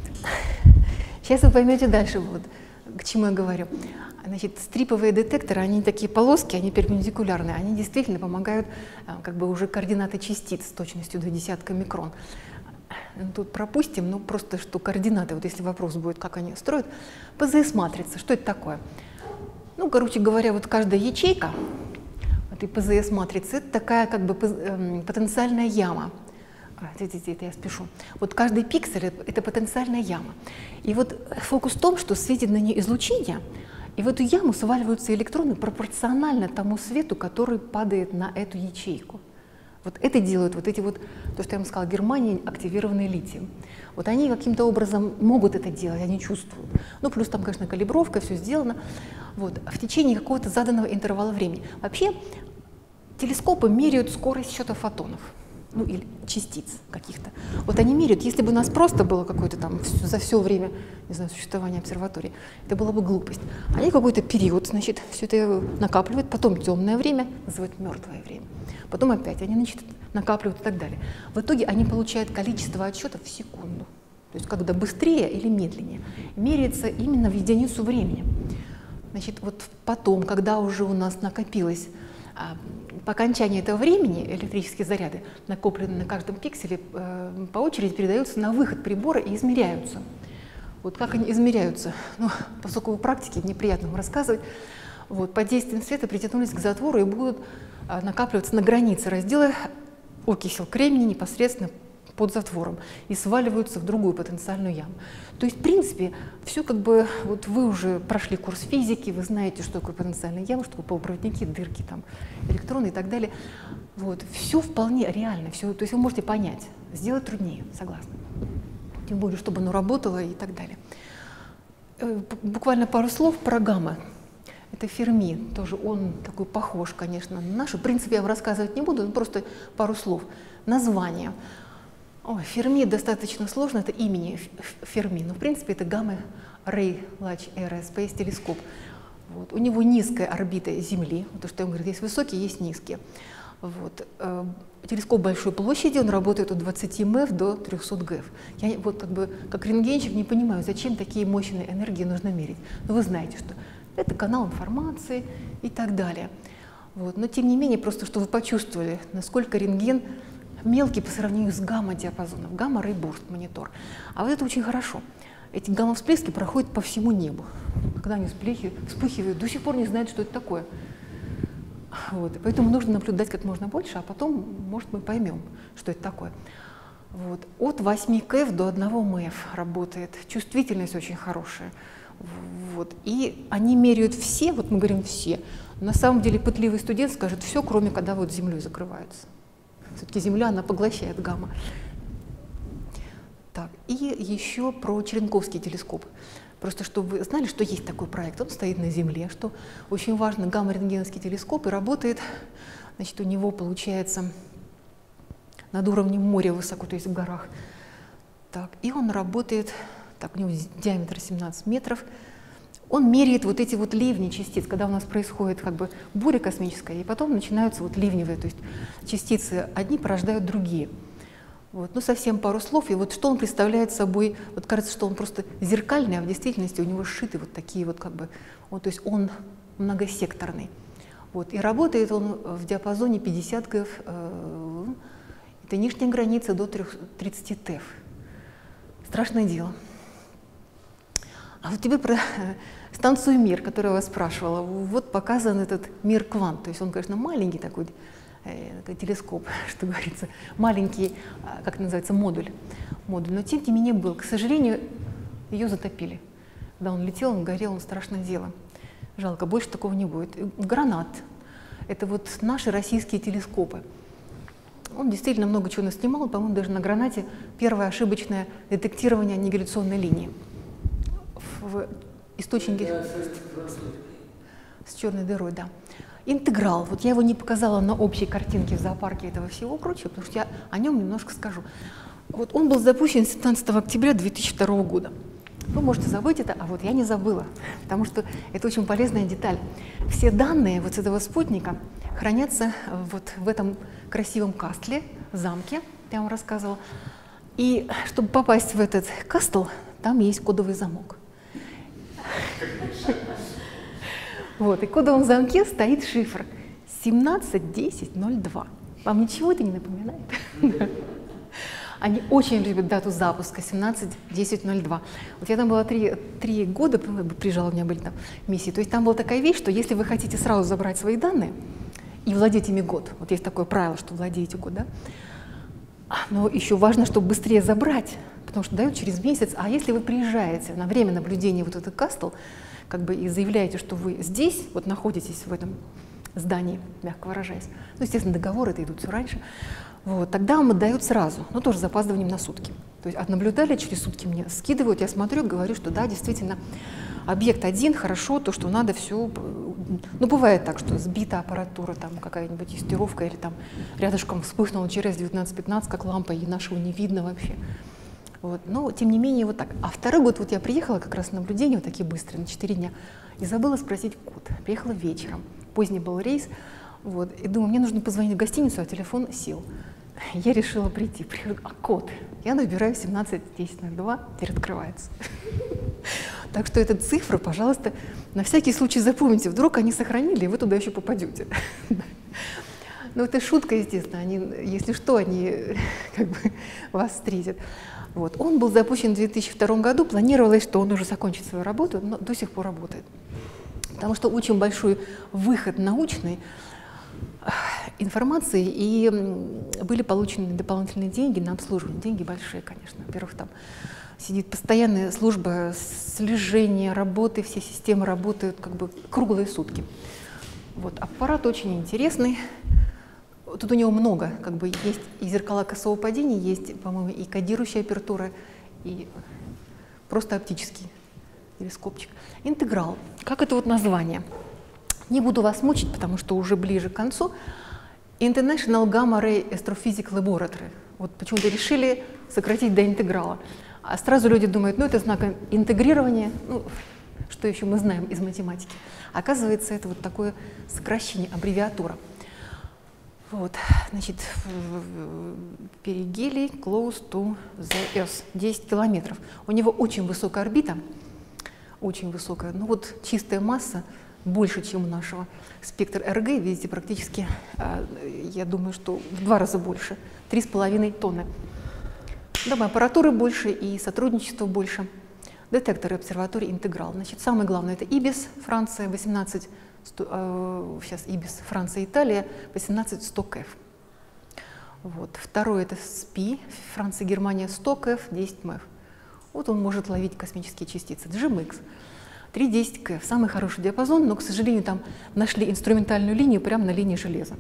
Сейчас вы поймете дальше, вот, к чему я говорю. Значит, стриповые детекторы, они такие полоски, они перпендикулярные, они действительно помогают э, как бы уже координаты частиц с точностью до десятка микрон. Тут пропустим, ну просто что координаты, вот если вопрос будет, как они строят. пэ зэ эс-матрица, что это такое? Ну, короче говоря, вот каждая ячейка этой пэ зэ эс-матрицы — это такая как бы потенциальная яма. Это я спешу. Вот каждый пиксель — это потенциальная яма. И вот фокус в том, что светит на нее излучение, и в эту яму сваливаются электроны пропорционально тому свету, который падает на эту ячейку. Вот это делают вот эти вот, то, что я вам сказала, Германия, активированные литием. Вот они каким-то образом могут это делать, они чувствуют. Ну, плюс там, конечно, калибровка, все сделано. Вот, в течение какого-то заданного интервала времени. Вообще, телескопы меряют скорость счета фотонов, ну, или частиц каких-то. Вот они меряют, если бы у нас просто было какое-то там за все время, не знаю, существования обсерватории, это была бы глупость. Они какой-то период, значит, все это накапливают, потом темное время, называют мертвое время. Потом опять они, значит, накапливают и так далее. В итоге они получают количество отсчетов в секунду. То есть когда быстрее или медленнее. Меряется именно в единицу времени. Значит, вот потом, когда уже у нас накопилось, а, по окончании этого времени электрические заряды, накопленные на каждом пикселе, э, по очереди передаются на выход прибора и измеряются. Вот как они измеряются? Ну, поскольку в практике неприятно вам рассказывать, вот, под действием света притянулись к затвору и будут накапливаться на границе раздела окисел кремния непосредственно под затвором и сваливаются в другую потенциальную яму. То есть, в принципе, все как бы, вот вы уже прошли курс физики, вы знаете, что такое потенциальная яма, что такое полупроводники, дырки, там, электроны и так далее. Вот, все вполне реально, все, то есть вы можете понять, сделать труднее, согласна. Тем более, чтобы оно работало и так далее. Буквально пару слов про гамма. Это Ферми, тоже он такой похож, конечно, на нашу. В принципе, я вам рассказывать не буду, но просто пару слов. Название. Ой, Ферми достаточно сложно, это имени Ферми, но в принципе это Gamma Ray Large Area Space телескоп. Вот. У него низкая орбита Земли, то, что я говорю, есть высокие, есть низкие. Вот. Телескоп большой площади, он работает от двадцати МЭФ до трёхсот ГЭФ. Я вот как бы как рентгенщик не понимаю, зачем такие мощные энергии нужно мерить. Но вы знаете, что это канал информации и так далее. Вот. Но тем не менее, просто чтобы вы почувствовали, насколько рентген мелкий по сравнению с гамма-диапазоном, гамма-рейбурст монитор. А вот это очень хорошо. Эти гамма-всплески проходят по всему небу. Когда они вспыхивают, до сих пор не знают, что это такое. Вот. Поэтому нужно наблюдать как можно больше, а потом, может, мы поймем, что это такое. Вот. От восьми КЭФ до одного МЭФ работает. Чувствительность очень хорошая. Вот. И они меряют все, вот мы говорим все. На самом деле пытливый студент скажет все, кроме когда вот Землей закрываются. Все-таки Земля, она поглощает гамма. Так, и еще про Черенковский телескоп. Просто чтобы вы знали, что есть такой проект, он стоит на Земле, что очень важно, гамма-рентгеновский телескоп и работает, значит, у него получается над уровнем моря высоко, то есть в горах. Так, и он работает, так, у него диаметр семнадцать метров, он меряет вот эти вот ливни частиц, когда у нас происходит как бы буря космическая, и потом начинаются вот ливневые, то есть частицы одни порождают другие. Вот. Ну, совсем пару слов. И вот что он представляет собой, вот кажется, что он просто зеркальный, а в действительности у него сшиты вот такие вот как бы, вот, то есть он многосекторный. Вот. И работает он в диапазоне пятьдесят ГЭФ, э, это нижняя граница до тридцати ТЭФ. Страшное дело. А вот тебе про станцию «Мир», которую я вас спрашивала, вот показан этот мир квант, то есть он, конечно, маленький такой, телескоп, что говорится, маленький, как это называется, модуль, модуль, но тем не менее был. К сожалению, ее затопили. Когда он летел, он горел, он страшное дело. Жалко, больше такого не будет. Гранат — это вот наши российские телескопы. Он действительно много чего наснимал, по-моему, даже на «Гранате» первое ошибочное детектирование аннигиляционной линии в источнике с черной дырой, да. Интеграл. Вот я его не показала на общей картинке в зоопарке этого всего прочего, потому что я о нем немножко скажу. Вот он был запущен семнадцатого октября две тысячи второго года. Вы можете забыть это, а вот я не забыла, потому что это очень полезная деталь. Все данные вот с этого спутника хранятся вот в этом красивом кастле, замке, я вам рассказывала. И чтобы попасть в этот кастл, там есть кодовый замок. Вот, и в кодовом замке стоит шифр семнадцать десять ноль два. Вам ничего это не напоминает? Они очень любят дату запуска семнадцать десять ноль два. Вот я там была три, три года, приезжала, у меня были там миссии. То есть там была такая вещь, что если вы хотите сразу забрать свои данные и владеть ими год, вот есть такое правило, что владеете год, да? Но еще важно, чтобы быстрее забрать, потому что дают через месяц. А если вы приезжаете на время наблюдения вот этот кастл, как бы и заявляете, что вы здесь, вот находитесь в этом здании, мягко выражаясь, ну, естественно, договоры это идут все раньше, вот, тогда вам отдают сразу, но тоже с запаздыванием на сутки. То есть отнаблюдали, через сутки мне скидывают, я смотрю, говорю, что да, действительно, объект один, хорошо, то, что надо, все. Ну, бывает так, что сбита аппаратура, там какая-нибудь юстировка, или там рядышком вспыхнула через девятнадцать пятнадцать, как лампа, и нашего не видно вообще. Вот. Но, тем не менее, вот так. А второй год вот я приехала как раз на наблюдение, вот такие быстрые, на четыре дня, и забыла спросить код. Приехала вечером, поздний был рейс, вот, и думаю, мне нужно позвонить в гостиницу, а телефон сел. Я решила прийти, прихожу, а код? Я набираю семнадцать десять ноль два, теперь открывается. Так что эту цифру, пожалуйста, на всякий случай запомните, вдруг они сохранили, и вы туда еще попадете. Ну, это шутка, естественно, они, если что, они как бы вас встретят. Вот. Он был запущен в две тысячи втором году, планировалось, что он уже закончит свою работу, но до сих пор работает. Потому что очень большой выход научной информации, и были получены дополнительные деньги на обслуживание. Деньги большие, конечно. Во-первых, там сидит постоянная служба слежения, работы, все системы работают как бы круглые сутки. Вот. Аппарат очень интересный. Тут у него много, как бы есть и зеркала косого падения, есть, по-моему, и кодирующая апертура, и просто оптический телескопчик. Интеграл. Как это вот название? Не буду вас мучить, потому что уже ближе к концу. International Gamma Ray Astrophysics Laboratory. Вот почему-то решили сократить до интеграла. А сразу люди думают, ну это знак интегрирования, ну, что еще мы знаем из математики. Оказывается, это вот такое сокращение, аббревиатура. Вот, значит, перигелий close to the Earth, десять километров. У него очень высокая орбита, очень высокая, ну вот чистая масса больше, чем у нашего. Спектр эр гэ, видите, практически, я думаю, что в два раза больше, три с половиной тонны. Да, аппаратуры больше и сотрудничества больше. Детекторы обсерватории Интеграл. Значит, самое главное — это ИБИС, Франция, восемнадцать, э, сейчас ИБИС, Франция, Италия, восемнадцать сто кэф. Вот. Второе — это СПИ, Франция, Германия, сто кэф, десять мэф. Вот он может ловить космические частицы. джим икс, три десять кэф, самый хороший диапазон, но, к сожалению, там нашли инструментальную линию прямо на линии железа.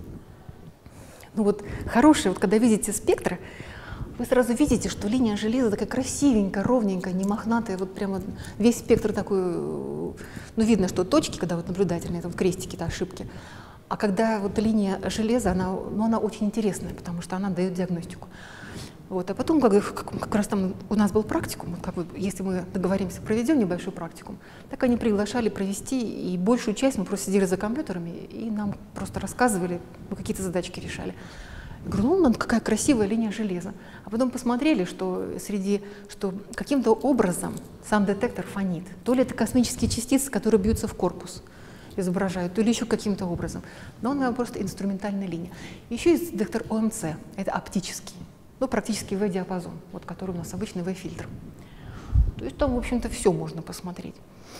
Ну вот хорошие, вот когда видите спектры, вы сразу видите, что линия железа такая красивенькая, ровненькая, не мохнатая, вот прямо весь спектр такой, ну видно, что точки, когда вот наблюдательные, это вот крестики, это ошибки. А когда вот линия железа, она, ну, она очень интересная, потому что она дает диагностику. Вот, а потом, как, как, как раз там у нас был практикум, как бы, если мы договоримся, проведем небольшой практикум, так они приглашали провести, и большую часть мы просто сидели за компьютерами, и нам просто рассказывали, мы какие-то задачки решали. Я говорю, ну, какая красивая линия железа. А потом посмотрели, что среди, что каким-то образом сам детектор фонит. То ли это космические частицы, которые бьются в корпус, изображают, то ли еще каким-то образом. Но она просто инструментальная линия. Еще есть детектор о эм цэ, это оптический, ну, практически вэ-диапазон, вот, который у нас обычный вэ-фильтр. То есть там, в общем-то, все можно посмотреть.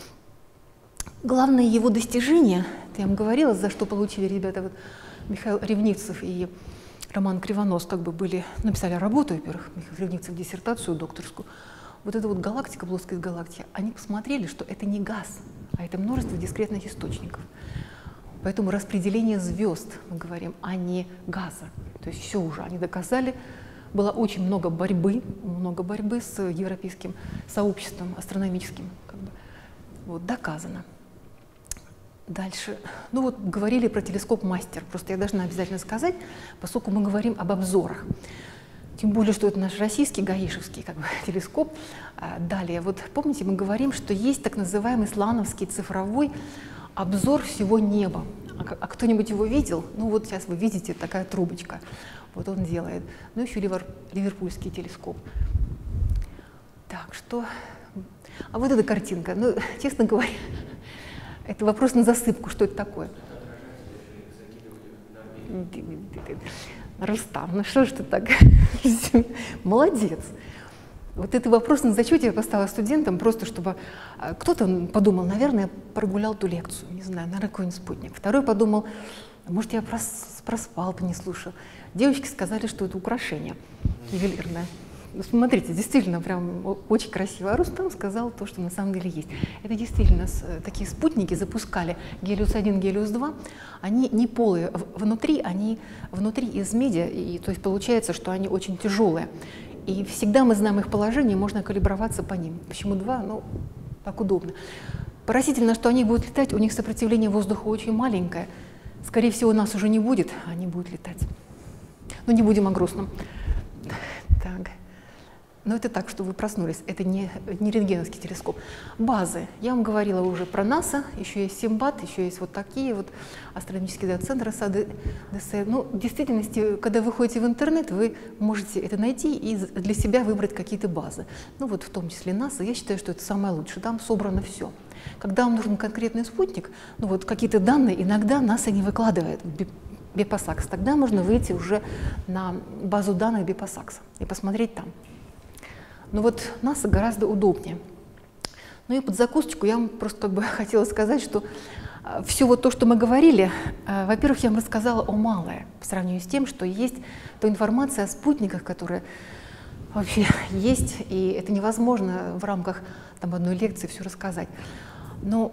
Главное его достижение, я вам говорила, за что получили ребята, вот, Михаил Ревнивцев и Роман Кривонос, как бы были, написали работу, во-первых, Михаил Ревнивцев диссертацию докторскую. Вот эта вот галактика, плоскость галактики, они посмотрели, что это не газ, а это множество дискретных источников. Поэтому распределение звезд, мы говорим, а не газа. То есть все уже, они доказали. Было очень много борьбы, много борьбы с европейским сообществом астрономическим. Как бы. Вот, доказано. Дальше. Ну вот говорили про телескоп «Мастер». Просто я должна обязательно сказать, поскольку мы говорим об обзорах. Тем более, что это наш российский гаишевский как бы, телескоп. Далее, вот помните, мы говорим, что есть так называемый слановский цифровой обзор всего неба. А, а кто-нибудь его видел? Ну вот сейчас вы видите, такая трубочка. Вот он делает. Ну еще ливер, ливерпульский телескоп. Так, что... А вот эта картинка. Ну, честно говоря, это вопрос на засыпку, что это такое. Рустам, ну что ж ты так? Молодец. Вот это вопрос на зачете я поставила студентам, просто чтобы кто-то подумал, наверное, я прогулял ту лекцию, не знаю, наверное, какой-нибудь спутник. Второй подумал, может, я прос, проспал, не слушал. Девочки сказали, что это украшение ювелирное. Смотрите, действительно, прям очень красиво. А Рустам сказал то, что на самом деле есть. Это действительно такие спутники запускали Гелиос один, Гелиос два. Они не полые внутри, они внутри из меди, и то есть получается, что они очень тяжелые. И всегда мы знаем их положение, можно калиброваться по ним. Почему два? Ну, так удобно. Поразительно, что они будут летать, у них сопротивление воздуха очень маленькое. Скорее всего, нас уже не будет, а они будут летать. Но не будем о грустном. Так. Но это так, что вы проснулись. Это не, не рентгеновский телескоп. Базы. Я вам говорила уже про НАСА, еще есть Симбат, еще есть вот такие вот астрономические центры САДС. Ну, в действительности, когда вы ходите в интернет, вы можете это найти и для себя выбрать какие-то базы. Ну вот в том числе НАСА. Я считаю, что это самое лучшее. Там собрано все. Когда вам нужен конкретный спутник, ну вот какие-то данные иногда НАСА не выкладывает в Бипосакс. Тогда можно выйти уже на базу данных Бипосакса и посмотреть там. Но вот НАСА гораздо удобнее. Ну и под закусочку я вам просто как бы хотела сказать, что все вот то, что мы говорили, во-первых, я вам рассказала о малое по сравнению с тем, что есть то информация о спутниках, которая вообще есть, и это невозможно в рамках там, одной лекции все рассказать. Но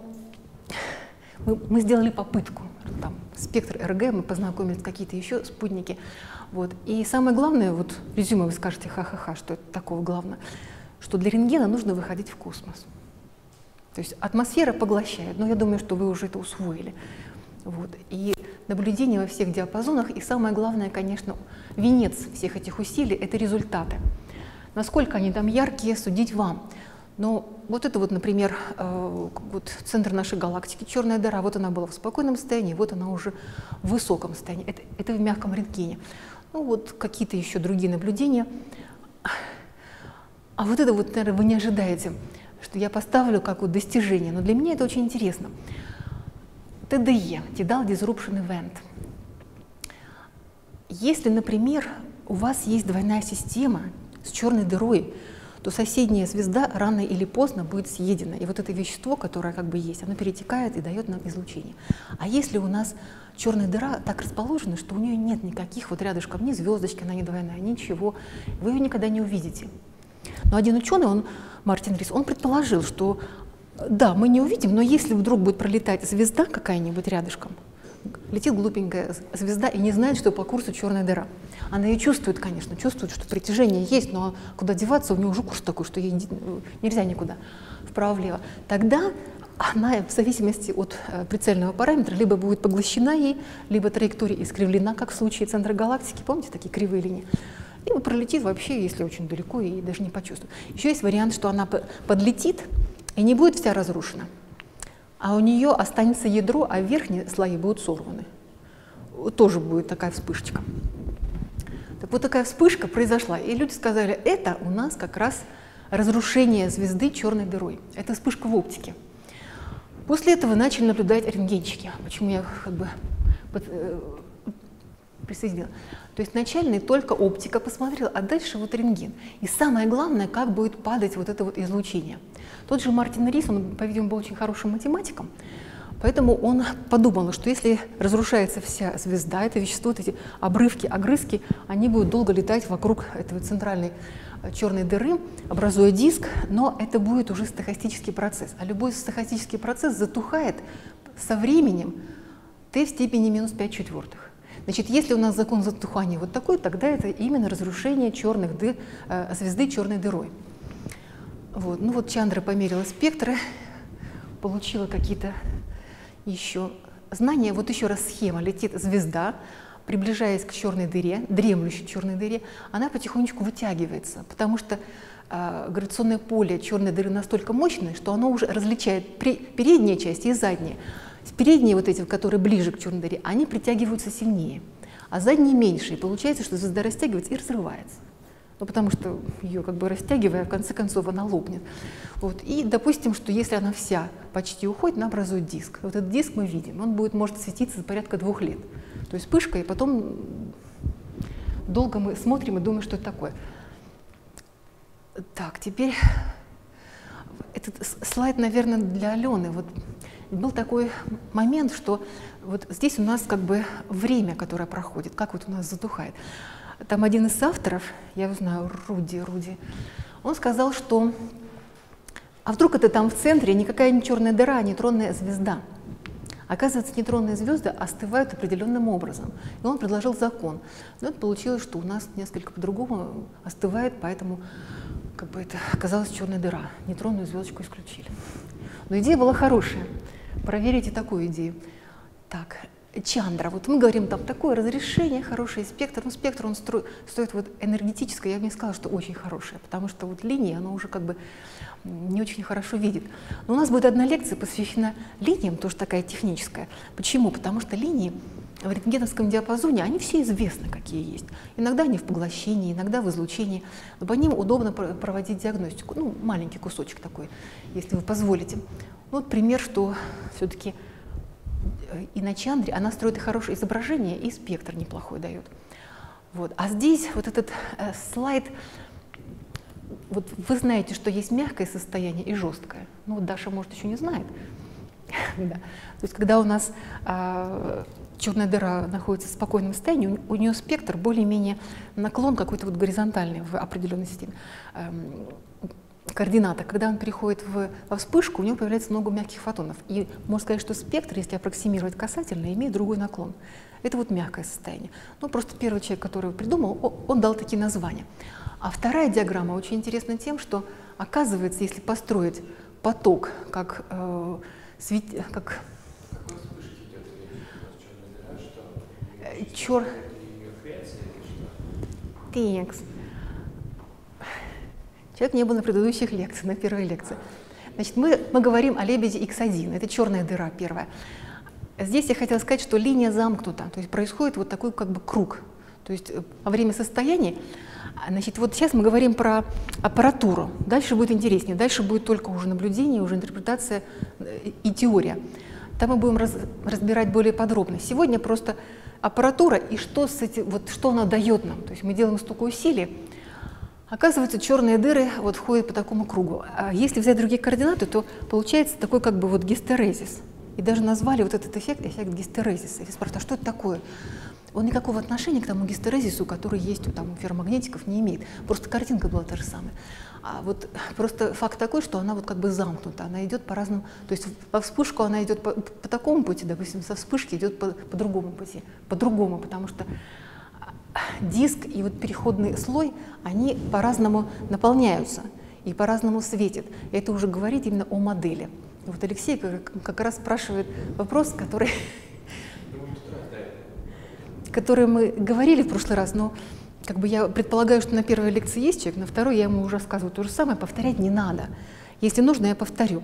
мы, мы сделали попытку. Там, спектр эр гэ, мы познакомились, какие-то еще спутники. Вот. И самое главное, вот резюме вы скажете, ха-ха-ха, что это такого главного, что для рентгена нужно выходить в космос. То есть атмосфера поглощает, но я думаю, что вы уже это усвоили. Вот. И наблюдение во всех диапазонах, и самое главное, конечно, венец всех этих усилий — это результаты. Насколько они там яркие, судить вам. Но вот это вот, например, вот центр нашей галактики, черная дыра, вот она была в спокойном состоянии, вот она уже в высоком состоянии. Это, это в мягком рентгене. Ну вот какие-то еще другие наблюдения. А вот это вот, наверное, вы не ожидаете, что я поставлю как вот достижение, но для меня это очень интересно. тэ дэ е, Tidal Disruption Event. Если, например, у вас есть двойная система с черной дырой, то соседняя звезда рано или поздно будет съедена. И вот это вещество, которое как бы есть, оно перетекает и дает нам излучение. А если у нас черная дыра так расположена, что у нее нет никаких вот рядышком ни звездочки, она не двойная, ничего, вы ее никогда не увидите. Но один ученый, он, Мартин Рис, он предположил, что да, мы не увидим, но если вдруг будет пролетать звезда какая-нибудь рядышком, летит глупенькая звезда и не знает, что по курсу черная дыра. Она ее чувствует, конечно, чувствует, что притяжение есть, но куда деваться, у нее уже курс такой, что ей нельзя никуда, вправо-влево. Тогда она в зависимости от прицельного параметра либо будет поглощена ей, либо траектория искривлена, как в случае центра галактики, помните, такие кривые линии, либо пролетит вообще, если очень далеко, и даже не почувствует. Еще есть вариант, что она подлетит и не будет вся разрушена, а у нее останется ядро, а верхние слои будут сорваны. Тоже будет такая вспышечка. Так вот такая вспышка произошла, и люди сказали, это у нас как раз разрушение звезды черной дырой. Это вспышка в оптике. После этого начали наблюдать рентгенщики. Почему я как бы под, э, присоединила? То есть начально только оптика посмотрела, а дальше вот рентген. И самое главное, как будет падать вот это вот излучение. Тот же Мартин Рис, он, по-видимому, был очень хорошим математиком, поэтому он подумал, что если разрушается вся звезда, это вещество, вот эти обрывки, огрызки, они будут долго летать вокруг этой центральной черной дыры, образуя диск, но это будет уже стохастический процесс. А любой стохастический процесс затухает со временем t в степени минус пять четвертых. Значит, если у нас закон затухания вот такой, тогда это именно разрушение черных дыр, э, звезды черной дырой. Вот. Ну вот Чандра померила спектры, получила какие-то еще знания. Вот еще раз схема. Летит звезда, приближаясь к черной дыре, дремлющей черной дыре, она потихонечку вытягивается, потому что э, гравитационное поле черной дыры настолько мощное, что оно уже различает при, передние части и задние. Передние, вот эти, которые ближе к черной дыре, они притягиваются сильнее, а задние меньше. И получается, что звезда растягивается и разрывается. Ну, потому что ее как бы растягивая, в конце концов она лопнет. Вот. И допустим, что если она вся почти уходит, она образует диск. Вот этот диск мы видим, он будет, может светиться за порядка двух лет. То есть вспышка, и потом долго мы смотрим и думаем, что это такое. Так, теперь этот слайд, наверное, для Алены. Вот был такой момент, что вот здесь у нас как бы время, которое проходит, как вот у нас затухает. Там один из авторов, я его знаю, Руди, Руди, он сказал, что а вдруг это там в центре никакая не черная дыра, а нейтронная звезда. Оказывается, нейтронные звезды остывают определенным образом. И он предложил закон. Но это получилось, что у нас несколько по-другому остывает, поэтому как бы это оказалась черная дыра. Нейтронную звездочку исключили. Но идея была хорошая. Проверите такую идею. Так, Чандра. Вот мы говорим, там такое разрешение, хороший спектр. Ну, спектр, он стро... стоит вот энергетическое, я бы не сказала, что очень хорошее, потому что вот линии, она уже как бы не очень хорошо видит. Но у нас будет одна лекция посвящена линиям, тоже такая техническая. Почему? Потому что линии в рентгеновском диапазоне, они все известны, какие есть. Иногда они в поглощении, иногда в излучении, но по ним удобно проводить диагностику. Ну, маленький кусочек такой, если вы позволите. Вот пример, что все-таки и на Чандре она строит и хорошее изображение, и спектр неплохой дает. Вот. А здесь вот этот э, слайд, вот вы знаете, что есть мягкое состояние и жесткое. Ну вот Даша, может, еще не знает. Да. То есть когда у нас э, черная дыра находится в спокойном состоянии, у, у нее спектр более-менее наклон какой-то вот горизонтальный в определенной системе. Э, координата, когда он переходит в, во вспышку, у него появляется много мягких фотонов. И можно сказать, что спектр, если аппроксимировать касательно, имеет другой наклон. Это вот мягкое состояние. Ну, просто первый человек, который его придумал, он дал такие названия. А вторая диаграмма очень интересна тем, что, оказывается, если построить поток, как э, свет... как... Чер... Человек не был на предыдущих лекциях, на первой лекции. Значит, мы, мы говорим о лебеде икс один, это черная дыра первая. Здесь я хотела сказать, что линия замкнута, то есть происходит вот такой как бы круг. То есть во время состояний, значит, вот сейчас мы говорим про аппаратуру, дальше будет интереснее, дальше будет только уже наблюдение, уже интерпретация и теория. Там мы будем раз, разбирать более подробно. Сегодня просто аппаратура и что, с этим, вот, что она дает нам. То есть мы делаем столько усилий. Оказывается, черные дыры вот входят по такому кругу. А если взять другие координаты, то получается такой как бы вот гистерезис. И даже назвали вот этот эффект эффект гистерезиса. Я спрашиваю, а что это такое? Он никакого отношения к тому гистерезису, который есть у, там, у ферромагнетиков, не имеет. Просто картинка была та же самая. А вот просто факт такой, что она вот как бы замкнута, она идет по разному, то есть во вспышку она идет по, по такому пути, допустим, со вспышки идет по, по другому пути, по-другому, потому что диск и вот переходный слой, они по-разному наполняются и по-разному светят. Это уже говорит именно о модели. И вот Алексей как, как раз спрашивает вопрос, который, который мы говорили в прошлый раз, но как бы я предполагаю, что на первой лекции есть человек, на второй я ему уже рассказываю то же самое, повторять не надо. Если нужно, я повторю.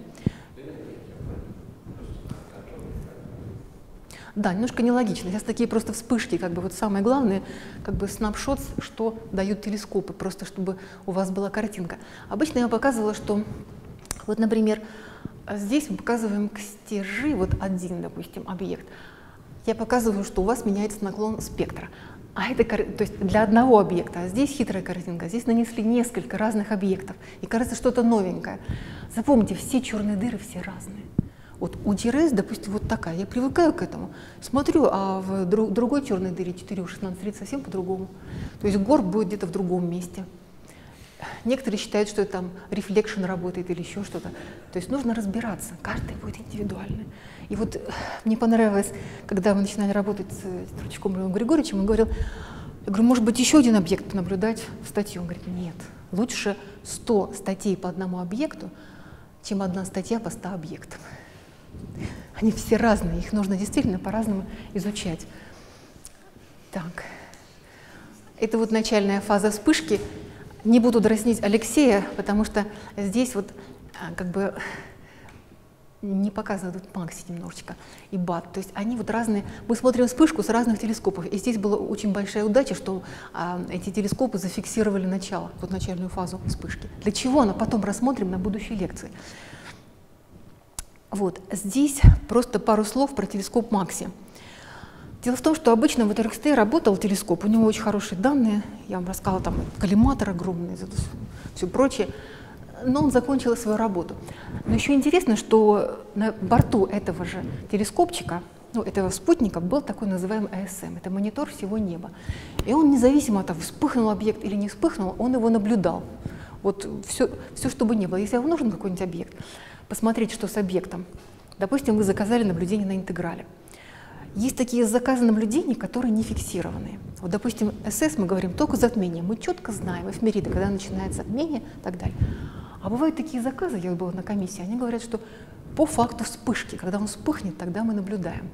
Да, немножко нелогично. Сейчас такие просто вспышки, как бы вот самое главное, как бы снапшот, что дают телескопы, просто чтобы у вас была картинка. Обычно я показывала, что вот, например, здесь мы показываем стержи, вот один, допустим, объект. Я показываю, что у вас меняется наклон спектра. А это, то есть для одного объекта, а здесь хитрая картинка, здесь нанесли несколько разных объектов, и кажется что-то новенькое. Запомните, все черные дыры, все разные. Вот у ТРС, допустим, вот такая, я привыкаю к этому, смотрю, а в друг, другой черной дыре четыре у шестнадцать тридцать совсем по-другому. То есть горб будет где-то в другом месте. Некоторые считают, что это там рефлекшн работает или еще что-то. То есть нужно разбираться, каждая будет индивидуальная. И вот мне понравилось, когда мы начинали работать с Тручком Львом Григорьевичем, он говорил, я говорю, может быть, еще один объект наблюдать в статью? Он говорит, нет, лучше сто статей по одному объекту, чем одна статья по ста объектам. Они все разные, их нужно действительно по-разному изучать. Так, это вот начальная фаза вспышки. Не буду дразнить Алексея, потому что здесь вот как бы не показано тут Макси немножечко и Бат. То есть они вот разные. Мы смотрим вспышку с разных телескопов. И здесь была очень большая удача, что а, эти телескопы зафиксировали начало, вот начальную фазу вспышки. Для чего она потом рассмотрим на будущей лекции. Вот здесь просто пару слов про телескоп Макси. Дело в том, что обычно в эр икс тэ работал телескоп, у него очень хорошие данные, я вам рассказала, там коллиматор огромный, все прочее, но он закончил свою работу. Но еще интересно, что на борту этого же телескопчика, ну, этого спутника, был такой называемый а эс эм, это монитор всего неба. И он независимо от того, вспыхнул объект или не вспыхнул, он его наблюдал. Вот все, все, что бы ни было. Если вам нужен какой-нибудь объект, посмотреть, что с объектом. Допустим, вы заказали наблюдение на интеграле. Есть такие заказы наблюдений, которые не фиксированные. Вот, допустим, эс эс мы говорим только затмение. Мы четко знаем эфемериды, когда начинается затмение и так далее. А бывают такие заказы, я была на комиссии, они говорят, что по факту вспышки, когда он вспыхнет, тогда мы наблюдаем.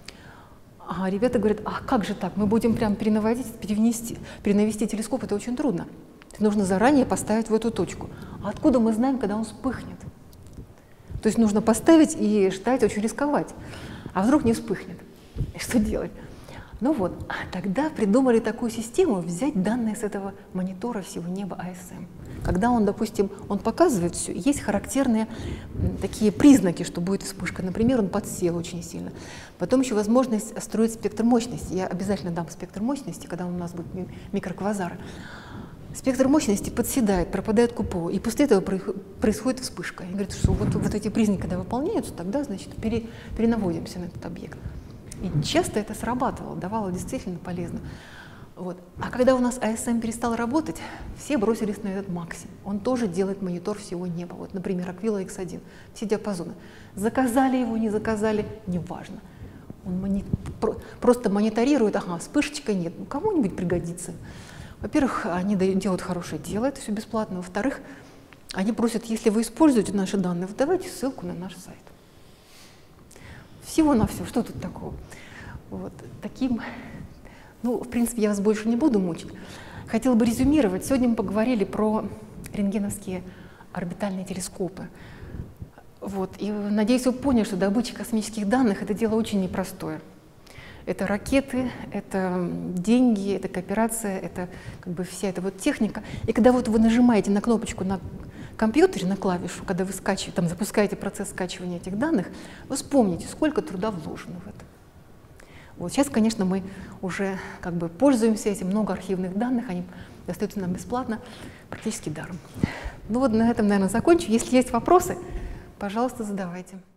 А ребята говорят, а как же так, мы будем прям перенаводить, перенести, перенавести телескоп, это очень трудно. Нужно заранее поставить в эту точку. А откуда мы знаем, когда он вспыхнет? То есть нужно поставить и ждать, очень рисковать. А вдруг не вспыхнет? И что делать? Ну вот, а тогда придумали такую систему, взять данные с этого монитора всего неба а эс эм. Когда он, допустим, он показывает все, есть характерные такие признаки, что будет вспышка. Например, он подсел очень сильно. Потом еще возможность строить спектр мощности. Я обязательно дам спектр мощности, когда у нас будут микроквазары. Спектр мощности подседает, пропадает КУПО, и после этого происходит вспышка. И говорит, что вот, вот эти признаки, когда выполняются, тогда, значит, пере, перенаводимся на этот объект. И часто это срабатывало, давало действительно полезно. Вот. А когда у нас а эс эм перестал работать, все бросились на этот Макси. Он тоже делает монитор всего неба. Вот, например, Аквила икс один, все диапазоны. Заказали его, не заказали, неважно. Он мони... просто мониторирует, ага, вспышечка нет, ну кому-нибудь пригодится. Во-первых, они делают хорошее дело, это все бесплатно. Во-вторых, они просят, если вы используете наши данные, давайте ссылку на наш сайт. Всего-навсего, что тут такого? Вот таким, ну, в принципе, я вас больше не буду мучить. Хотела бы резюмировать. Сегодня мы поговорили про рентгеновские орбитальные телескопы. Вот. И надеюсь, вы поняли, что добыча космических данных — это дело очень непростое. Это ракеты, это деньги, это кооперация, это как бы вся эта вот техника. И когда вот вы нажимаете на кнопочку на компьютере, на клавишу, когда вы скачиваете, там, запускаете процесс скачивания этих данных, вы вспомните, сколько труда вложено в это. Вот сейчас, конечно, мы уже как бы пользуемся этим, много архивных данных, они достаются нам бесплатно, практически даром. Ну вот на этом, наверное, закончу. Если есть вопросы, пожалуйста, задавайте.